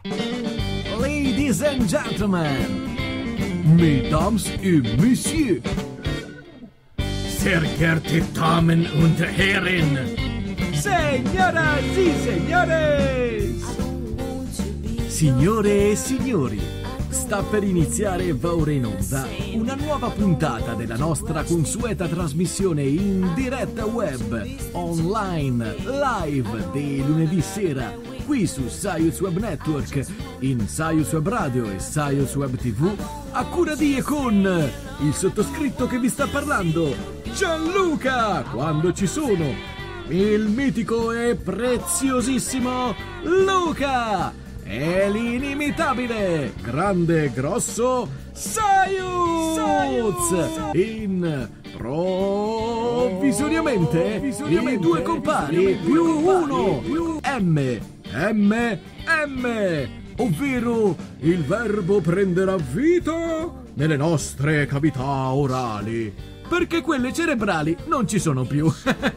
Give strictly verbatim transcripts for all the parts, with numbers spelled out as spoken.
Ladies and gentlemen, mesdames et messieurs, sehr geehrte Damen und Herren, señoras y señores, signore e signori, sta per iniziare e va ora in onda una nuova puntata della nostra consueta trasmissione in diretta web, online, live, di lunedì sera, qui su Science Web Network, in Science Web Radio e Science Web ti vu, a cura di e con il sottoscritto che vi sta parlando, Gianluca, quando ci sono, il mitico e preziosissimo Luca, e l'inimitabile, grande, grosso Saiuz, in provvisoriamente i due compari più uno più M M M, ovvero il verbo prenderà vita nelle nostre cavità orali, perché quelle cerebrali non ci sono più.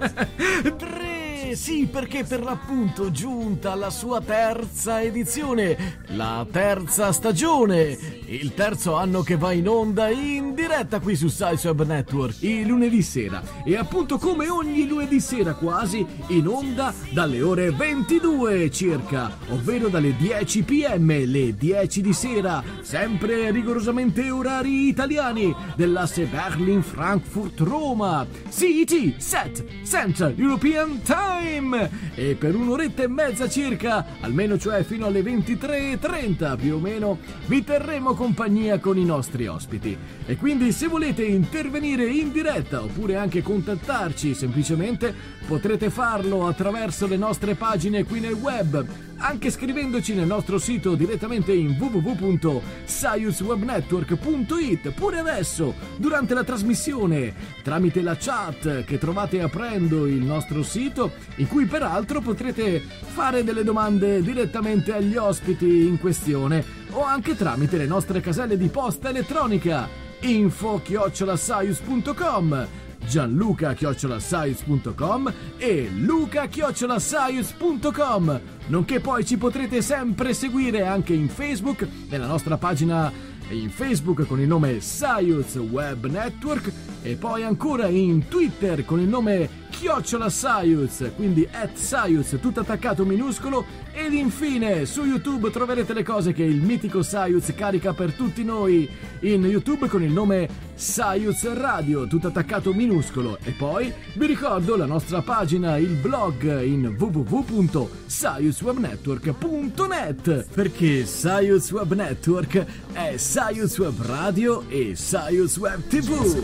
Sì, perché per l'appunto giunta la sua terza edizione, la terza stagione, il terzo anno che va in onda in diretta qui su Science Web Network il lunedì sera, e appunto come ogni lunedì sera quasi in onda dalle ore ventidue circa, ovvero dalle dieci p m, le dieci di sera, sempre rigorosamente orari italiani dell'asse Berlin-Frankfurt-Roma, C E T, Set, Central European Time. E per un'oretta e mezza circa, almeno cioè fino alle ventitré e trenta più o meno, vi terremo compagnia con i nostri ospiti. E quindi se volete intervenire in diretta oppure anche contattarci semplicemente, potrete farlo attraverso le nostre pagine qui nel web, anche scrivendoci nel nostro sito direttamente in w w w punto science web network punto i t, pure adesso durante la trasmissione, tramite la chat che trovate aprendo il nostro sito, in cui peraltro potrete fare delle domande direttamente agli ospiti in questione, o anche tramite le nostre caselle di posta elettronica info chiocciola science punto com, gianluca chiocciola science punto com e luca chiocciola science punto com, nonché poi ci potrete sempre seguire anche in Facebook, nella nostra pagina in Facebook con il nome Science Web Network, e poi ancora in Twitter con il nome chiocciola Science, quindi at Science tutto attaccato minuscolo, ed infine su YouTube troverete le cose che il mitico Science carica per tutti noi in YouTube con il nome Science Radio tutto attaccato minuscolo. E poi vi ricordo la nostra pagina, il blog in w w w punto science web network punto net, perché Science Web Network è Science Web Radio e Science Web ti vu.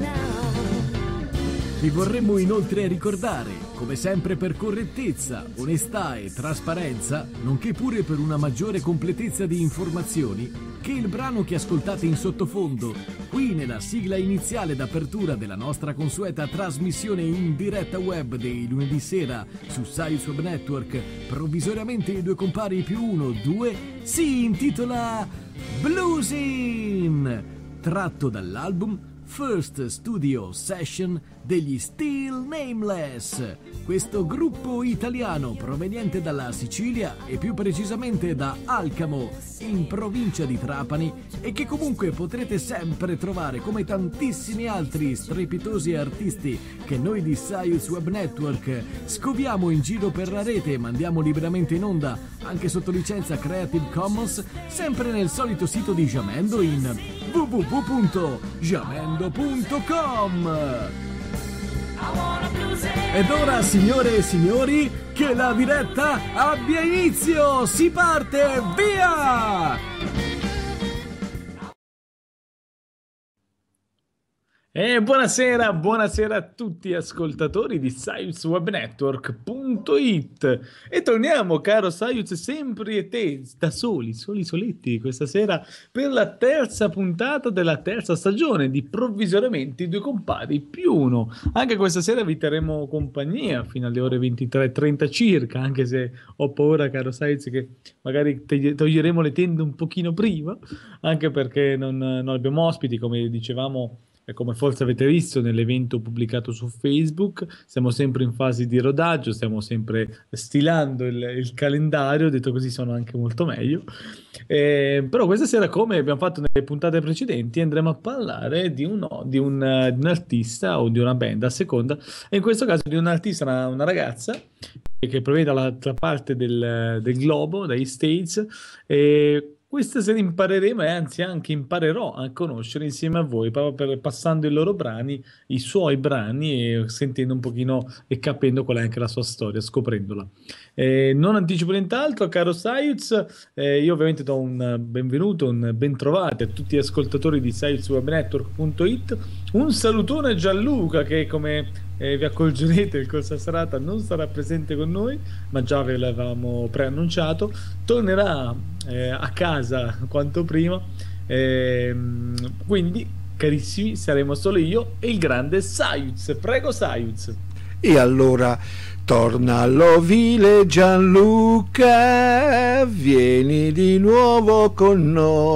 Vi vorremmo inoltre ricordare, come sempre per correttezza, onestà e trasparenza, nonché pure per una maggiore completezza di informazioni, che il brano che ascoltate in sottofondo, qui nella sigla iniziale d'apertura della nostra consueta trasmissione in diretta web dei lunedì sera su Science Web Network, provvisoriamente i due compari più uno, due, si intitola Bluesin, tratto dall'album First Studio Session degli Still Nameless, questo gruppo italiano proveniente dalla Sicilia e più precisamente da Alcamo, in provincia di Trapani, e che comunque potrete sempre trovare come tantissimi altri strepitosi artisti che noi di Science Web Network scoviamo in giro per la rete e mandiamo liberamente in onda, anche sotto licenza Creative Commons, sempre nel solito sito di Jamendo in w w w punto jamendo punto com. Ed ora, signore e signori, che la diretta abbia inizio! Si parte, via! E buonasera, buonasera a tutti ascoltatori di Science Web Network punto i t. E torniamo, caro Science, sempre e te, da soli, soli soletti, questa sera per la terza puntata della terza stagione di Provvisoriamente i due compari più uno. Anche questa sera vi terremo compagnia fino alle ore ventitré e trenta circa, anche se ho paura, caro Science, che magari toglieremo le tende un pochino prima, anche perché non, non abbiamo ospiti, come dicevamo E come forse avete visto nell'evento pubblicato su Facebook, siamo sempre in fase di rodaggio, stiamo sempre stilando il, il calendario, detto così sono anche molto meglio. Eh, però questa sera, come abbiamo fatto nelle puntate precedenti, andremo a parlare di un, di un, di un artista o di una band, a seconda, e in questo caso di un artista, una, una ragazza che proviene dall'altra parte del, del globo, dagli States, e questa sera impareremo e anzi anche imparerò a conoscere insieme a voi, proprio per, passando i loro brani, i suoi brani e sentendo un pochino e capendo qual è anche la sua storia, scoprendola. Eh, non anticipo nient'altro, caro Sayuz, eh, io ovviamente do un benvenuto, un bentrovati a tutti gli ascoltatori di sayuz web network punto it, un salutone a Gianluca che come eh, vi accorgerete in questa serata non sarà presente con noi, ma già ve l'avevamo preannunciato, tornerà eh, a casa quanto prima, eh, quindi carissimi saremo solo io e il grande Sayuz. Prego Sayuz. E allora torna all'ovile Gianluca, vieni di nuovo con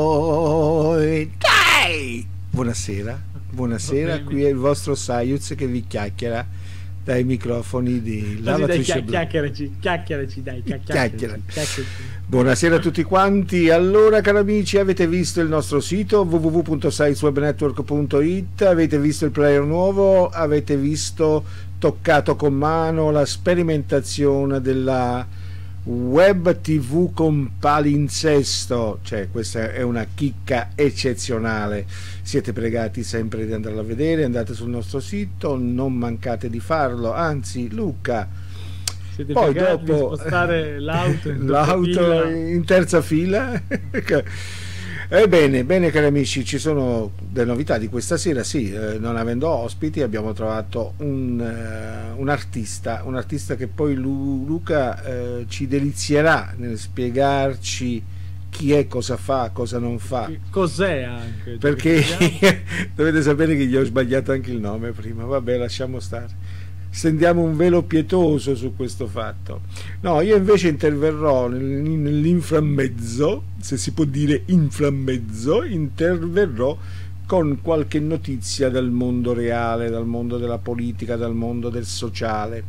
noi, dai! Buonasera, buonasera, qui è il vostro Sayuz che vi chiacchiera dai microfoni di Lavatrice Blu. Chiacchieraci, chiacchieraci, dai, chiacchieraci, chiacchieraci. Buonasera a tutti quanti. Allora, cari amici, avete visto il nostro sito w w w punto sayuz web network punto it, avete visto il player nuovo, avete visto, toccato con mano la sperimentazione della web tv con palinsesto, cioè questa è una chicca eccezionale. Siete pregati sempre di andarla a vedere, andate sul nostro sito, non mancate di farlo, anzi Luca, siete poi dopo dopo di spostare l'auto in, l'auto in terza fila. Ebbene, bene cari amici, ci sono delle novità di questa sera, sì, eh, non avendo ospiti abbiamo trovato un, uh, un artista, un artista che poi Lu, Luca eh, ci delizierà nel spiegarci chi è, cosa fa, cosa non fa. Cos'è anche. Perché dovete sapere che gli ho sbagliato anche il nome prima, vabbè lasciamo stare. Stendiamo un velo pietoso su questo fatto. No, io invece interverrò nell'inframmezzo, se si può dire inframmezzo, interverrò con qualche notizia dal mondo reale, dal mondo della politica, dal mondo del sociale,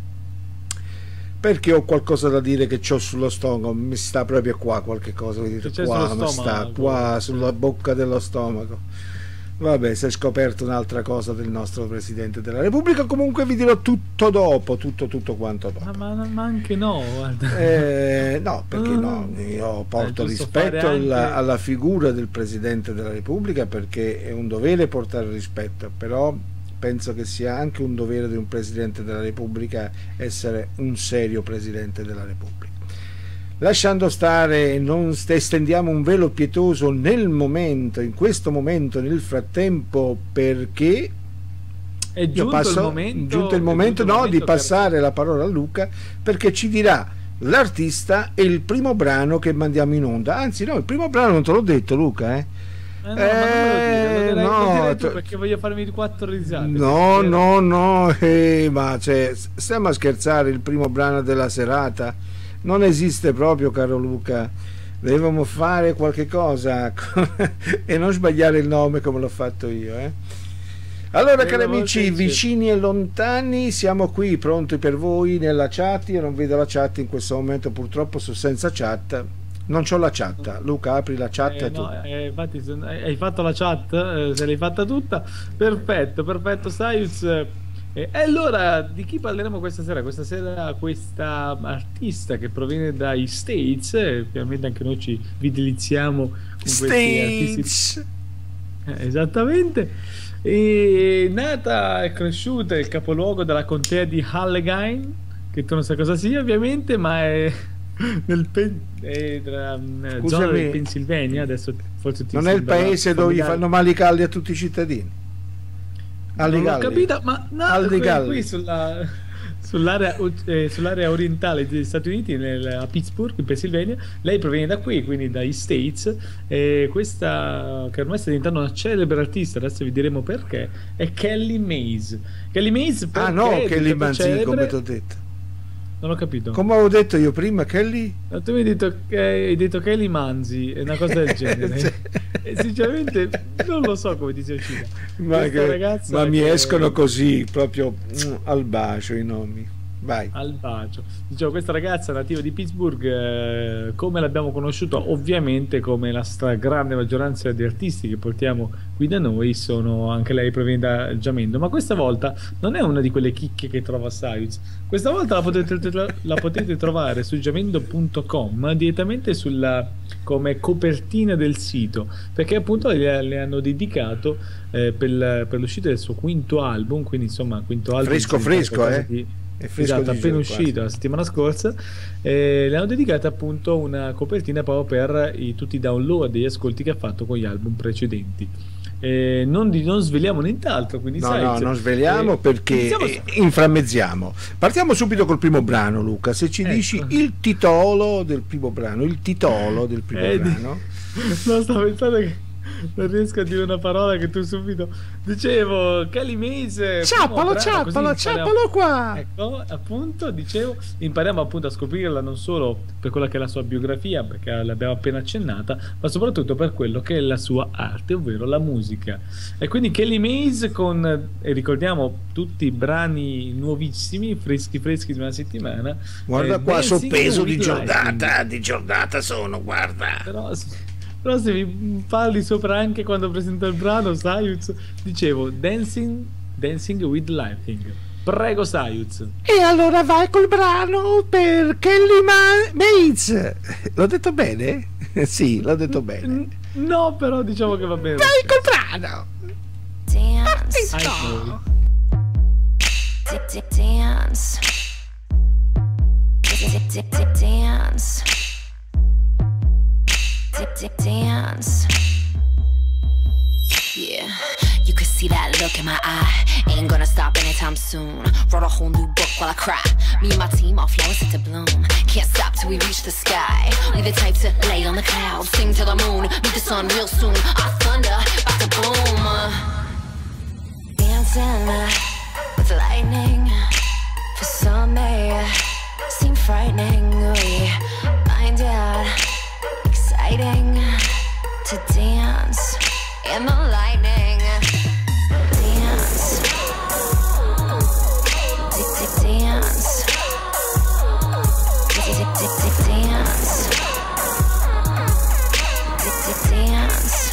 perché ho qualcosa da dire che c'ho sullo stomaco, mi sta proprio qua qualche cosa, vedete, qua, mi sta qua sulla bocca dello stomaco. Vabbè, si è scoperto un'altra cosa del nostro Presidente della Repubblica, comunque vi dirò tutto dopo, tutto tutto quanto dopo. Ma, ma, ma anche no, guarda. Eh, no, perché no, io porto eh, rispetto anche... alla, alla figura del Presidente della Repubblica, perché è un dovere portare rispetto, però penso che sia anche un dovere di un Presidente della Repubblica essere un serio Presidente della Repubblica. Lasciando stare, non stendiamo un velo pietoso nel momento, in questo momento, nel frattempo, perché è giunto passo, il momento, giunto il momento, no, il momento di passare per... la parola a Luca, perché ci dirà l'artista e il primo brano che mandiamo in onda. Anzi no, il primo brano non te l'ho detto, Luca, eh? Eh no, eh, ma non me lo dire, lo direi, no, lo direi tu, perché voglio farmi quattro risate. No, no, no, eh, ma cioè, stiamo a scherzare, il primo brano della serata non esiste proprio, caro Luca. Dovevamo fare qualche cosa e non sbagliare il nome come l'ho fatto io, eh? Allora, cari amici, vicini e lontani, siamo qui pronti per voi nella chat. Io non vedo la chat in questo momento, purtroppo sono senza chat. Non c'ho la chat. Luca, apri la chat. Eh, tu. No, eh, infatti, hai fatto la chat, eh, se l'hai fatta tutta. Perfetto, perfetto, Sayuz. E allora, di chi parleremo questa sera? Questa sera questa artista che proviene dai States, e ovviamente anche noi ci vi deliziamo con questi artisti. Eh, esattamente. E nata e cresciuta nel capoluogo della contea di Allegheny, che tu non sai cosa sia ovviamente, ma è nel pen, è tra, zona del Pennsylvania. Adesso forse ti non è il paese dove gli fanno male i calli a tutti i cittadini. Non l'ho capita, ma no, qui, qui sulla, sull'area eh, sull'area orientale degli Stati Uniti, nel, a Pittsburgh, in Pennsylvania. Lei proviene da qui, quindi dagli States, e questa, che ormai sta diventando una celebre artista, adesso vi diremo perché, è Kelly Mays. Kelly Mays perché ah no, Kelly Manzini, come ti ho detto. Non ho capito. Come avevo detto io prima, Kelly? No, tu mi hai detto, hai detto Kelly Manzi, è una cosa del genere. E sinceramente non lo so come ti sia uscita. Ma, che, ragazza ma mi che... escono così, proprio mm, al bacio i nomi. Vai. Al bacio. Dicevo, questa ragazza nativa di Pittsburgh, eh, come l'abbiamo conosciuta, ovviamente come la stragrande maggioranza di artisti che portiamo qui da noi, sono anche lei proviene da Jamendo, ma questa volta non è una di quelle chicche che trova Sayuz. Questa volta la potete, la potete trovare su jamendo punto com, direttamente sulla, come copertina del sito, perché appunto le, le hanno dedicato eh, per, per l'uscita del suo quinto album, quindi insomma quinto album fresco fresco eh di, è fresco, esatto, appena uscito quasi. la settimana scorsa, eh, le hanno dedicata appunto una copertina proprio per i, tutti i download e gli ascolti che ha fatto con gli album precedenti. Eh, non, di, non sveliamo nient'altro, quindi no, sai, no, se, non sveliamo eh, perché su... inframmezziamo. Partiamo subito col primo brano, Luca, se ci ecco. dici il titolo del primo brano, il titolo del primo eh, brano. Di... No, stavo pensando che non riesco a dire una parola che tu subito dicevo. Kelly Mays, ciappalo, ciappalo, ciappalo qua. Ecco, appunto, dicevo, impariamo appunto a scoprirla non solo per quella che è la sua biografia, perché l'abbiamo appena accennata, ma soprattutto per quello che è la sua arte, ovvero la musica. E quindi Kelly Mays con, e ricordiamo, tutti i brani nuovissimi, freschi freschi di una settimana. Guarda eh, qua, soppeso di giornata, giornata, di giornata sono, guarda. Però... Però se mi parli sopra anche quando presento il brano, Sayuz, dicevo Dancing, Dancing with Lightning. Prego, Sayuz. E allora vai col brano per Kelly Ma- Mays. L'ho detto bene? Sì, l'ho detto bene. No, però diciamo che va bene. Vai col brano. Dance. Ecco. Dance. Dance. Dance. Yeah, you could see that look in my eye. Ain't gonna stop anytime soon. Wrote a whole new book while I cry. Me and my team, all flowers set to bloom. Can't stop till we reach the sky. We the type to lay on the clouds, sing to the moon, meet the sun real soon. Our thunder, about to boom. Dancing with lightning. For some may seem frightening. We find out exciting to dance in the lightning. Dance, dance, dance, dance.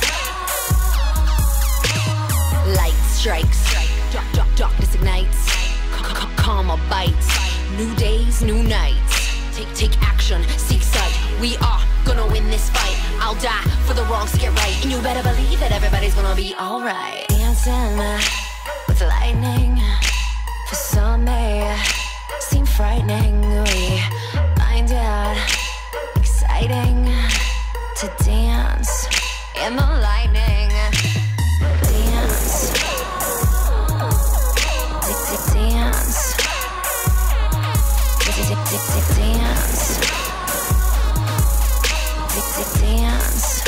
Light strikes, darkness ignites, karma bites. New days, new nights. Take, take action, seek sight. We are gonna win this fight. I'll die for the wrongs to get right, and you better believe that everybody's gonna be alright. Dancing with lightning. For some may seem frightening. We find out exciting to dance in the lightning. Dance, dance, dance. Dance, dance.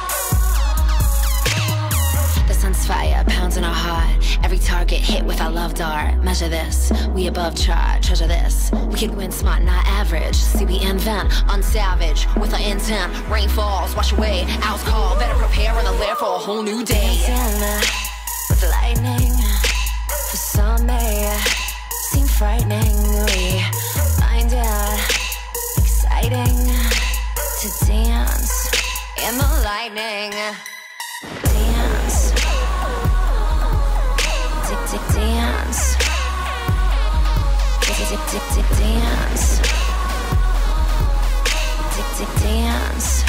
The sun's fire pounds in our heart. Every target hit with our love dart. Measure this, we above chart. Treasure this, we can win smart, not average. See, we invent, unsavage with our intent. Rain falls, wash away, owls call. Better prepare on the lair for a whole new day. Dancing with lightning. For some may seem frightening. We find out exciting to dance in the lightning. Dance, dance, dance, dance, dance.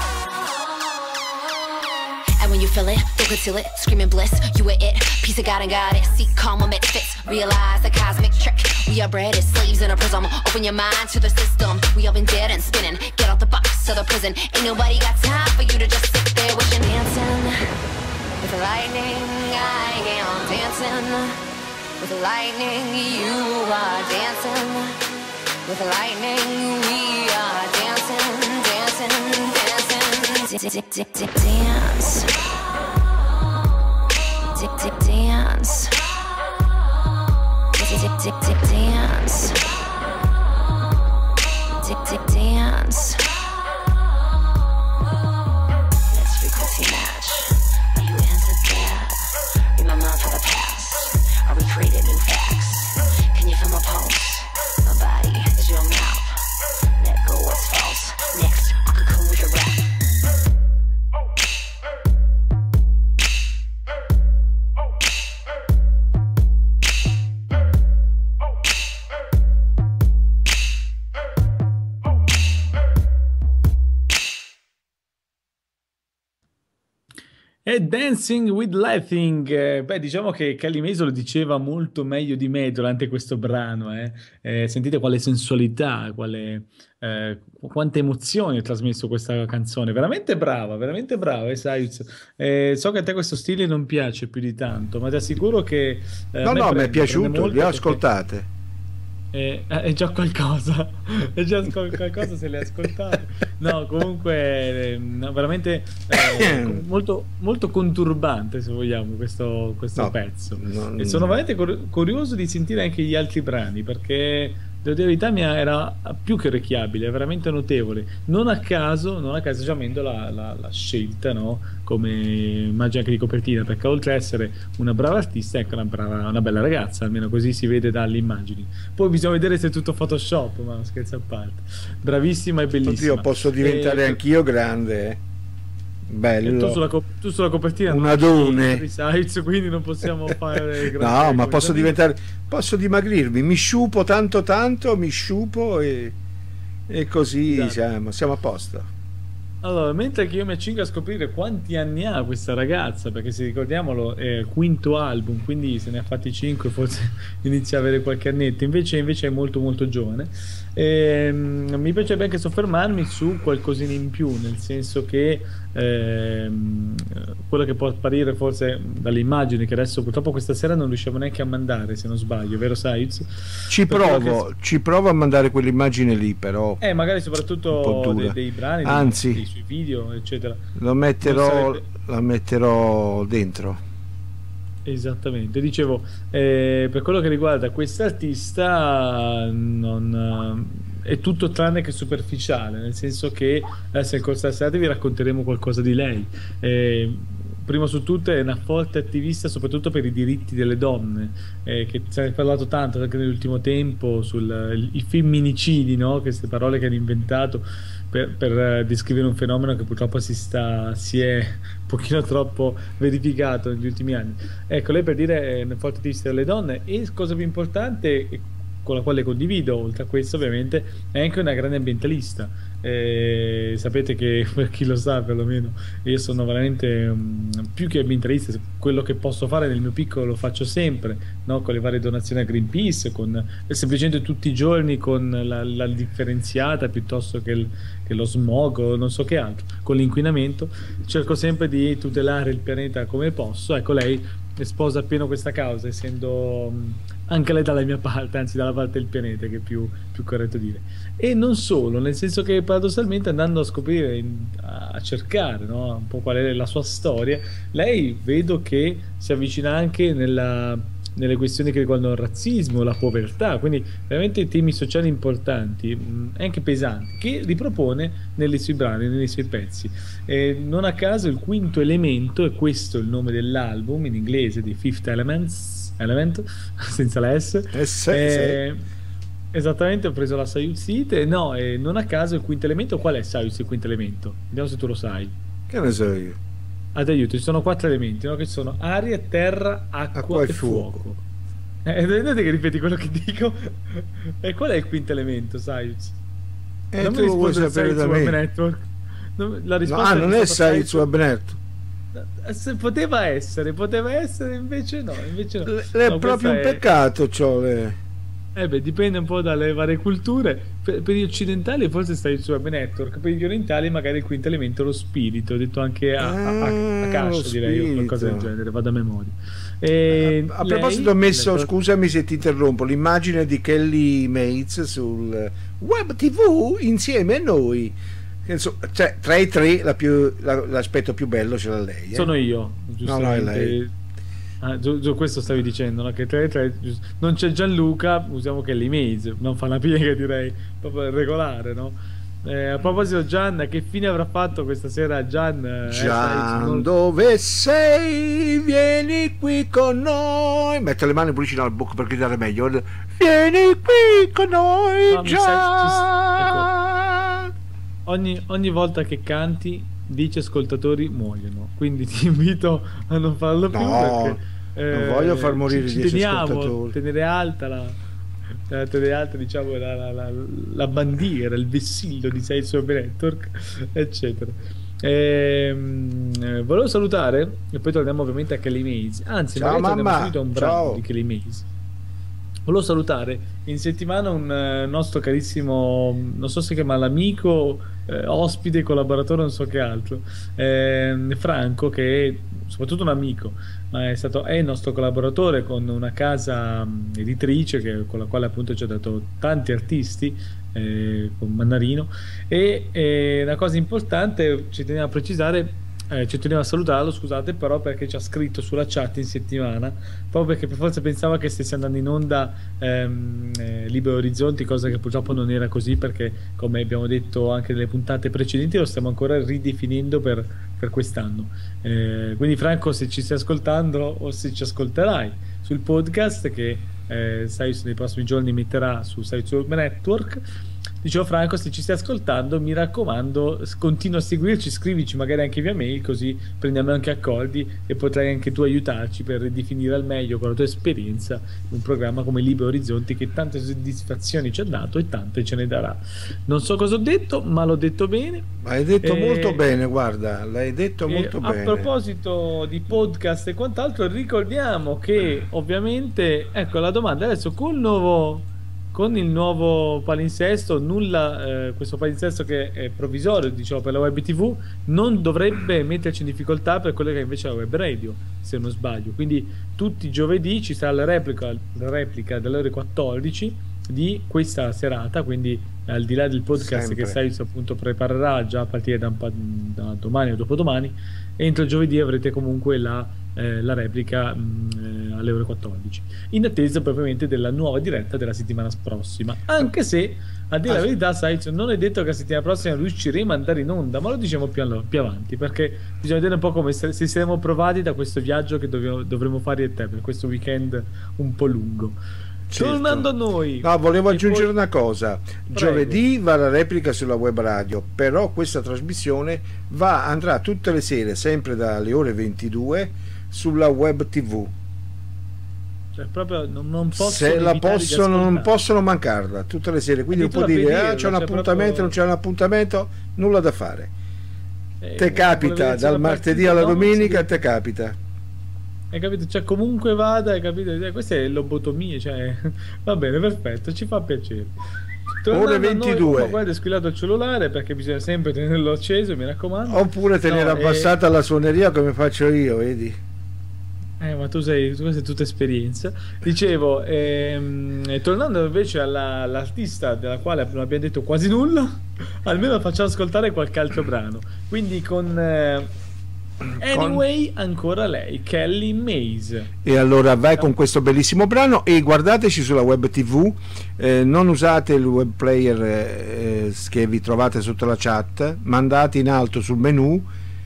And when you feel it, don't conceal it, screaming bliss, you are it, piece of God and goddess. Seek calm amidst fits, realize the cosmic trick. We are bred as slaves in a prism. Open your mind to the system. We all been dead and spinning. Get out the box of the prison. Ain't nobody got time for you to just sit there wishing. Dancing with lightning, I am dancing with lightning. You are dancing with lightning. We are dancing, dancing, dancing. Dance, dance, dance. Tick, tick, dance. Tick, tick, dance. Let's record sexy match. Are you into that? Be my mind for the past. Are we creating new facts? Can you feel my pulse? My body is your mouth. Let go what's false. Next, I could come with your rap. E Dancing with Lightning, eh, beh, diciamo che Kelly Mason lo diceva molto meglio di me durante questo brano, eh. Eh, sentite quale sensualità, quale, eh, quante emozioni ha trasmesso questa canzone, veramente brava, veramente brava, eh, Sayuz. Eh, so che a te questo stile non piace più di tanto, ma ti assicuro che... Eh, no, a me no, mi prende, è piaciuto, prende molto le ho perché- ascoltate. Eh, è già qualcosa, è già ascol- qualcosa se le ascoltate. No, comunque, eh, no, veramente eh, molto, molto conturbante, se vogliamo, questo, questo No, pezzo. non- E sono veramente cur- curioso di sentire anche gli altri brani, perché devo dire la verità, mi ha- era più che orecchiabile, veramente notevole. Non a caso, non a caso già Mendo l'ha, l'ha- l'ha scelta, no? Come immagine anche di copertina, perché oltre a essere una brava artista è anche una, brava, una bella ragazza, almeno così si vede dalle immagini. Poi bisogna vedere se è tutto Photoshop, ma no, scherzo a parte. Bravissima e bellissima. Oddio, posso diventare Eh, anch'io grande, eh. e Bello. tu sulla, co- tu sulla copertina Un non adone. hai size, quindi non possiamo fare No, grandi ma posso cose. diventare, posso dimagrirmi, mi sciupo tanto tanto, mi sciupo e, e così Esatto. siamo, siamo a posto. Allora, mentre che io mi accingo a scoprire quanti anni ha questa ragazza, perché se ricordiamolo è il quinto album, quindi se ne ha fatti cinque, forse inizia a avere qualche annetto, invece, invece è molto molto giovane. Ehm, mi piacerebbe anche soffermarmi su qualcosina in più, nel senso che ehm, quello che può apparire forse dalle immagini, che adesso purtroppo questa sera non riusciamo neanche a mandare, se non sbaglio, vero Saiz? Ci Per quello provo, che- ci provo a mandare quell'immagine lì, però Eh, magari un po' soprattutto dura. dei, dei brani, Anzi. dei, dei suoi video, eccetera. lo metterò, Non sarebbe- la metterò dentro. Esattamente, dicevo, eh, per quello che riguarda quest'artista non, eh, è tutto tranne che superficiale, nel senso che adesso nel corso della serata vi racconteremo qualcosa di lei. Eh, prima su tutto è una forte attivista soprattutto per i diritti delle donne, eh, che si è parlato tanto anche nell'ultimo tempo sui femminicidi, no? Queste parole che hanno inventato per, per eh, descrivere un fenomeno che purtroppo si sta si è un pochino troppo verificato negli ultimi anni. Ecco, lei per dire è una forte attivista delle donne e cosa più importante, e con la quale condivido, oltre a questo ovviamente, è anche una grande ambientalista. Eh, sapete che, per chi lo sa perlomeno, io sono veramente um, più che ambientalista, quello che posso fare nel mio piccolo lo faccio sempre, no? Con le varie donazioni a Greenpeace, con, eh, semplicemente tutti i giorni con la, la differenziata piuttosto che, il, che lo smog o non so che altro, con l'inquinamento, cerco sempre di tutelare il pianeta come posso. Ecco, lei sposa appieno questa causa, essendo um, anche lei dalla mia parte, anzi dalla parte del pianeta, che è più, più corretto dire. E non solo, nel senso che paradossalmente andando a scoprire, in- a cercare, no, un po' qual è la sua storia, lei vedo che si avvicina anche nella, nelle questioni che riguardano il razzismo, la povertà, quindi veramente temi sociali importanti, mh, e anche pesanti, che ripropone nei suoi brani, nei suoi pezzi. E non a caso il quinto elemento, e questo è il nome dell'album in inglese, di Fifth Elements, Element, senza la S. Eh, se- Eh, se- Esattamente, ho preso la Sayuzite. No, e non a caso il quinto elemento. Qual è Sayuz il quinto elemento? Vediamo se tu lo sai. Che ne so io? Ad aiuto, ci sono quattro elementi, no? Che sono aria, terra, acqua, Acqua e e fuoco. fuoco. Eh, vedete che ripeti quello che dico? E qual è il quinto elemento, Sayuz? E Non mi tu vuoi rispondere sapere Sayuz da Web me? Network. Non- La No, risposta ah, non è è stata Sayuz Sayuz- Webnet. Se poteva essere, poteva essere, invece no, invece no. È No, proprio un questa è- peccato, ciò. le- Eh beh, dipende un po' dalle varie culture. Per, per gli occidentali forse stai su Web Network, per gli orientali magari il quinto elemento è lo spirito, detto anche a, a, a, a Ah, Kasha, lo direi, o qualcosa del spirito. genere, vado a memoria. E A, a lei- proposito, ho messo, nel- scusami se ti interrompo, l'immagine di Kelly Mates sul web tivù insieme a noi. Che inso- Cioè, tra i tre la più- la- l'aspetto più bello ce l'ha lei. eh. Sono io, giustamente. no, è lei. Ah, giu- giu- questo stavi dicendo, no? Che tre, tre, giust- non c'è Gianluca, usiamo Kelly Mays, non fa una piega direi, proprio regolare, no? Eh, a proposito, Gian, che fine avrà fatto questa sera Gian? Eh, Gian, non... dove sei? Vieni qui con noi. Mette le mani pure vicino al bocca per gridare meglio. Vieni qui con noi, no, Gian. Ecco, ogni, ogni volta che canti dieci ascoltatori muoiono, quindi ti invito a non farlo più, no, perché non voglio far morire ci, ci dieci teniamo, ascoltatori. tenere alta la, la tenere alta, diciamo, la, la, la, la bandiera, il vessillo di Sales Web Network, eccetera. Ehm, eh, volevo salutare e poi torniamo ovviamente a Kelly Mays. Anzi, ciao magari mamma, subito a un brano ciao. di Kelly Mays. Volevo salutare in settimana un uh, nostro carissimo, non so se si chiama l'amico, eh, ospite, collaboratore, non so che altro, eh, Franco, che è soprattutto un amico, ma è stato è il nostro collaboratore con una casa um, editrice che, con la quale appunto ci ha dato tanti artisti, eh, con Mannarino, e eh, una cosa importante ci tenevo a precisare. Eh, ci tenevo a salutarlo, scusate, però perché ci ha scritto sulla chat in settimana, proprio perché per forza pensava che stesse andando in onda ehm, eh, Libero Orizzonti, cosa che purtroppo non era così, perché come abbiamo detto anche nelle puntate precedenti lo stiamo ancora ridefinendo per, per quest'anno. Eh, quindi Franco, se ci stai ascoltando o se ci ascolterai sul podcast che eh, Saius nei prossimi giorni metterà su Saius Web Network, dicevo Franco, se ci stai ascoltando mi raccomando continua a seguirci, scrivici magari anche via mail, così prendiamo anche accordi e potrai anche tu aiutarci per ridefinire al meglio con la tua esperienza un programma come Libero Orizzonti che tante soddisfazioni ci ha dato e tante ce ne darà. Non so cosa ho detto, ma l'ho detto bene. Ma hai detto e... molto bene, guarda, l'hai detto molto a bene. A proposito di podcast e quant'altro, ricordiamo che ovviamente, ecco la domanda adesso col nuovo con il nuovo palinsesto, nulla, eh, questo palinsesto che è provvisorio, diciamo, per la web tivù, non dovrebbe metterci in difficoltà per quello che invece è la web radio, se non sbaglio. Quindi tutti i giovedì ci sarà la replica, la replica delle ore quattordici di questa serata, quindi al di là del podcast sempre, che Saius appunto preparerà già a partire da, da domani o dopodomani, entro il giovedì avrete comunque la Eh, la replica mh, alle ore quattordici, in attesa propriamente della nuova diretta della settimana prossima, anche se a dire ah, la verità Saius, non è detto che la settimana prossima riusciremo ad andare in onda, ma lo diciamo più, all- più avanti, perché bisogna vedere un po' come se, se siamo provati da questo viaggio che dov- dovremo fare a te per questo weekend un po' lungo. Certo. Tornando a noi, no, volevo aggiungere poi... una cosa. Prego. Giovedì va la replica sulla web radio, però questa trasmissione va andrà tutte le sere sempre dalle ore ventidue sulla web tivù, cioè proprio non, non possono se la possono non possono mancarla tutte le sere, quindi non può dire vederla, ah, c'è un appuntamento, proprio... non c'è un appuntamento, nulla da fare, eh, te capita dal martedì alla domenica, no, te capita, hai capito? Cioè comunque vada, hai capito? Eh, questa è lobotomia, cioè va bene, perfetto, ci fa piacere. Tornando ore ventidue. Noi, oh, guarda, è squillato il cellulare perché bisogna sempre tenerlo acceso, mi raccomando, oppure tenere no, abbassata eh... la suoneria come faccio io, vedi? Eh, ma tu sei, tu sei tutta esperienza. Dicevo, ehm, tornando invece alla, all'artista della quale non abbiamo detto quasi nulla, almeno facciamo ascoltare qualche altro brano. Quindi con eh, Anyway, con... ancora lei, Kelly Mays. E allora vai con questo bellissimo brano e guardateci sulla web tivù, eh, non usate il web player eh, che vi trovate sotto la chat, mandate in alto sul menu.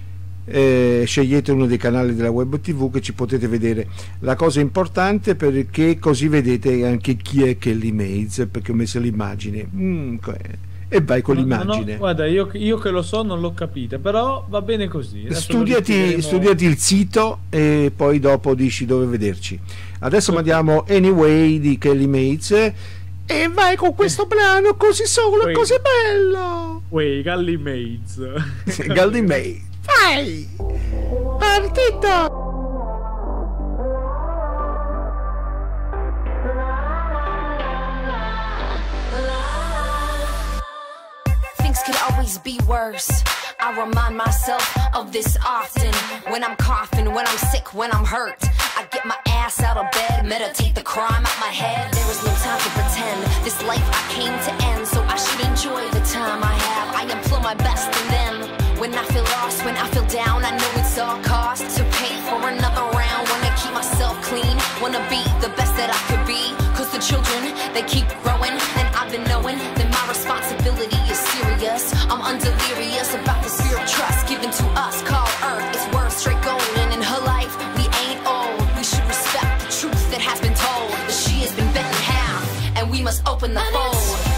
Eh, scegliete uno dei canali della web tivù che ci potete vedere. La cosa importante perché così vedete anche chi è Kelly Mays, perché ho messo l'immagine mm, e vai con no, l'immagine. No, guarda, io, io che lo so non l'ho capita, però va bene così. Studiati, studiati il sito e poi dopo dici dove vederci. Adesso okay. Mandiamo Anyway di Kelly Mays e vai con questo brano così solo, Wait. Così bello. Wey, Kelly Mays. Kelly Mays. Vai! Partito! Things could always be worse. I remind myself of this often. When I'm coughing, when I'm sick, when I'm hurt, I get my ass out of bed, meditate the crime out my head. There is no time to pretend. This life I came to end, so I should enjoy the time I have. I employ my best and then when I feel lost, when I feel down, I know it's all cost to pay for another round. Wanna keep myself clean, wanna be the best that I could be. Cause the children, they keep growing, and I've been knowing that my responsibility is serious. must open the fold.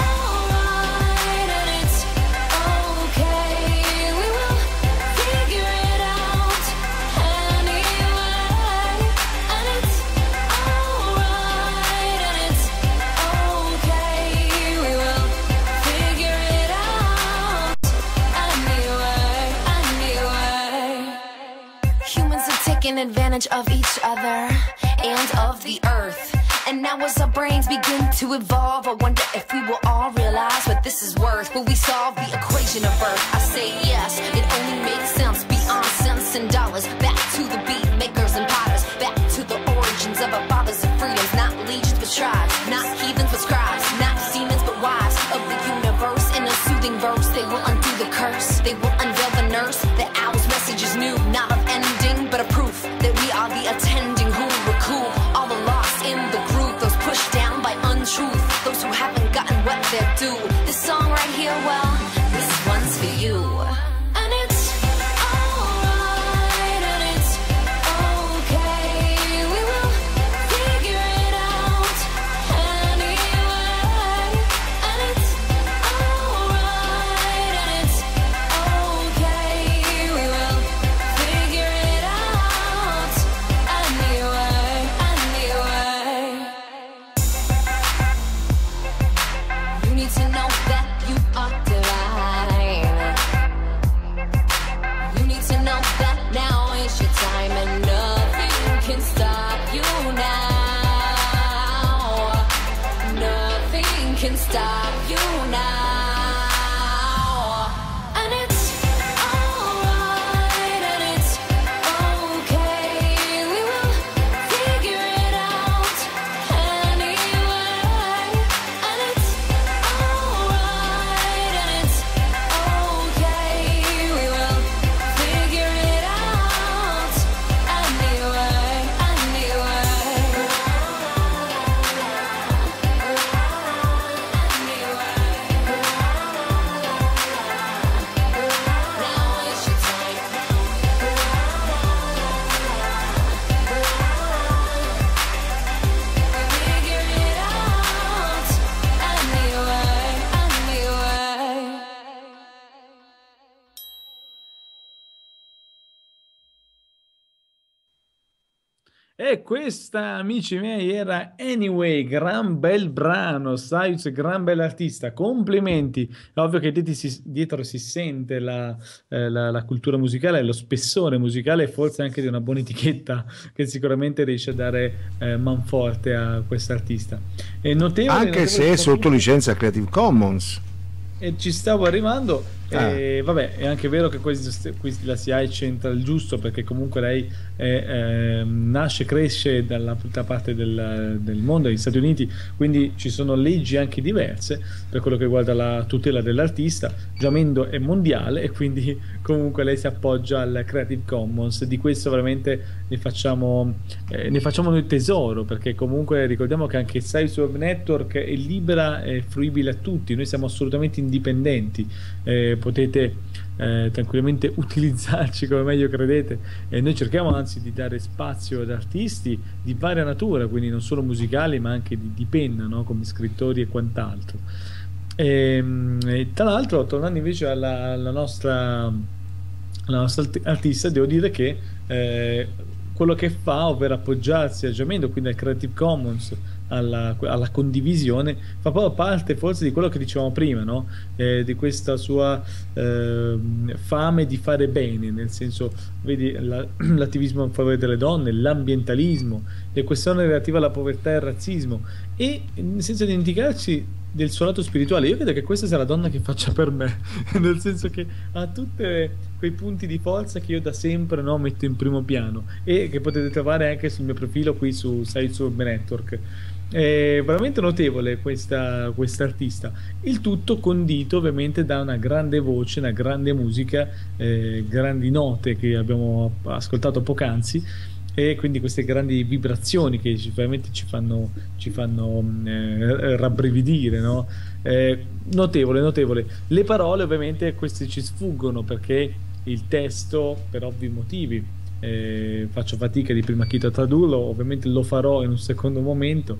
Advantage of each other and of the earth. And now as our brains begin to evolve, I wonder if we will all realize what this is worth. Will we solve the equation of Earth? I say yes, it only makes sense. Beyond cents and dollars, back to the beat makers and potters, back to the origins of our fathers of freedoms. Not legions but tribes, not heathens but scribes, not demons but wives of the universe. In a soothing verse, they will undo the curse. They will unveil the nurse. The owl's message is new, not of ending, but a proof that we are the attending who were cool. All the lost in the groove, those pushed down by untruth, those who haven't gotten what they're due. This song right here, well, this one's for you. And it's alright, and it's okay. We will figure it out anyway. And it's alright, and it's okay. We will figure it out anyway, anyway. You need to know that you are divine. You need to know that now is your time and nothing can stop you now. Nothing can stop you now. And it's alright, and it's okay. We will figure it out anyway. And it's alright, and it's okay. We will figure it out anyway, anyway. Now is your time. Figure it out anyway, anyway. E questa, amici miei, era Anyway, gran bel brano, Sayus, gran bell'artista, complimenti. È ovvio che dietro si, dietro si sente la, eh, la- la cultura musicale, lo spessore musicale e forse anche di una buona etichetta che sicuramente riesce a dare eh, manforte a quest'artista. È notevole, Anche notevole se è sotto soprattutto- licenza Creative Commons. e ci stavo arrivando. Ah. E vabbè, è anche vero che questo- qui la C I c'entra il giusto, perché comunque lei è, ehm, nasce, cresce dalla tutta parte del, del mondo, negli Stati Uniti, quindi ci sono leggi anche diverse per quello che riguarda la tutela dell'artista. Jamendo è mondiale e quindi comunque lei si appoggia al Creative Commons. Di questo veramente ne facciamo, eh, ne facciamo noi tesoro, perché comunque ricordiamo che anche Sayus Web Network è libera e fruibile a tutti. Noi siamo assolutamente indipendenti. Eh, potete eh, tranquillamente utilizzarci come meglio credete, e noi cerchiamo anzi di dare spazio ad artisti di varia natura, quindi non solo musicali ma anche di, di penna, no? Come scrittori e quant'altro. E, e tra l'altro, tornando invece alla, alla nostra la nostra art- artista, devo dire che eh, quello che fa, ovvero appoggiarsi a Jamendo, quindi al Creative Commons, alla, alla condivisione, fa proprio parte forse di quello che dicevamo prima, no? Eh, di questa sua eh, fame di fare bene, nel senso, vedi, la- l'attivismo a favore delle donne, l'ambientalismo, le questioni relative alla povertà e al razzismo, e senza dimenticarci del suo lato spirituale. Io credo che questa sia la donna che faccia per me, nel senso che ha tutti quei punti di forza che io da sempre, no, metto in primo piano e che potete trovare anche sul mio profilo qui su Sayus Web Network. È veramente notevole questa artista, il tutto condito ovviamente da una grande voce, una grande musica, eh, grandi note che abbiamo ascoltato poc'anzi, e quindi queste grandi vibrazioni che ci- veramente ci fanno, ci fanno eh, rabbrividire, no? Eh, notevole, notevole. Le parole ovviamente queste ci sfuggono, perché il testo, per ovvi motivi, eh, faccio fatica di prima chito a tradurlo, ovviamente lo farò in un secondo momento.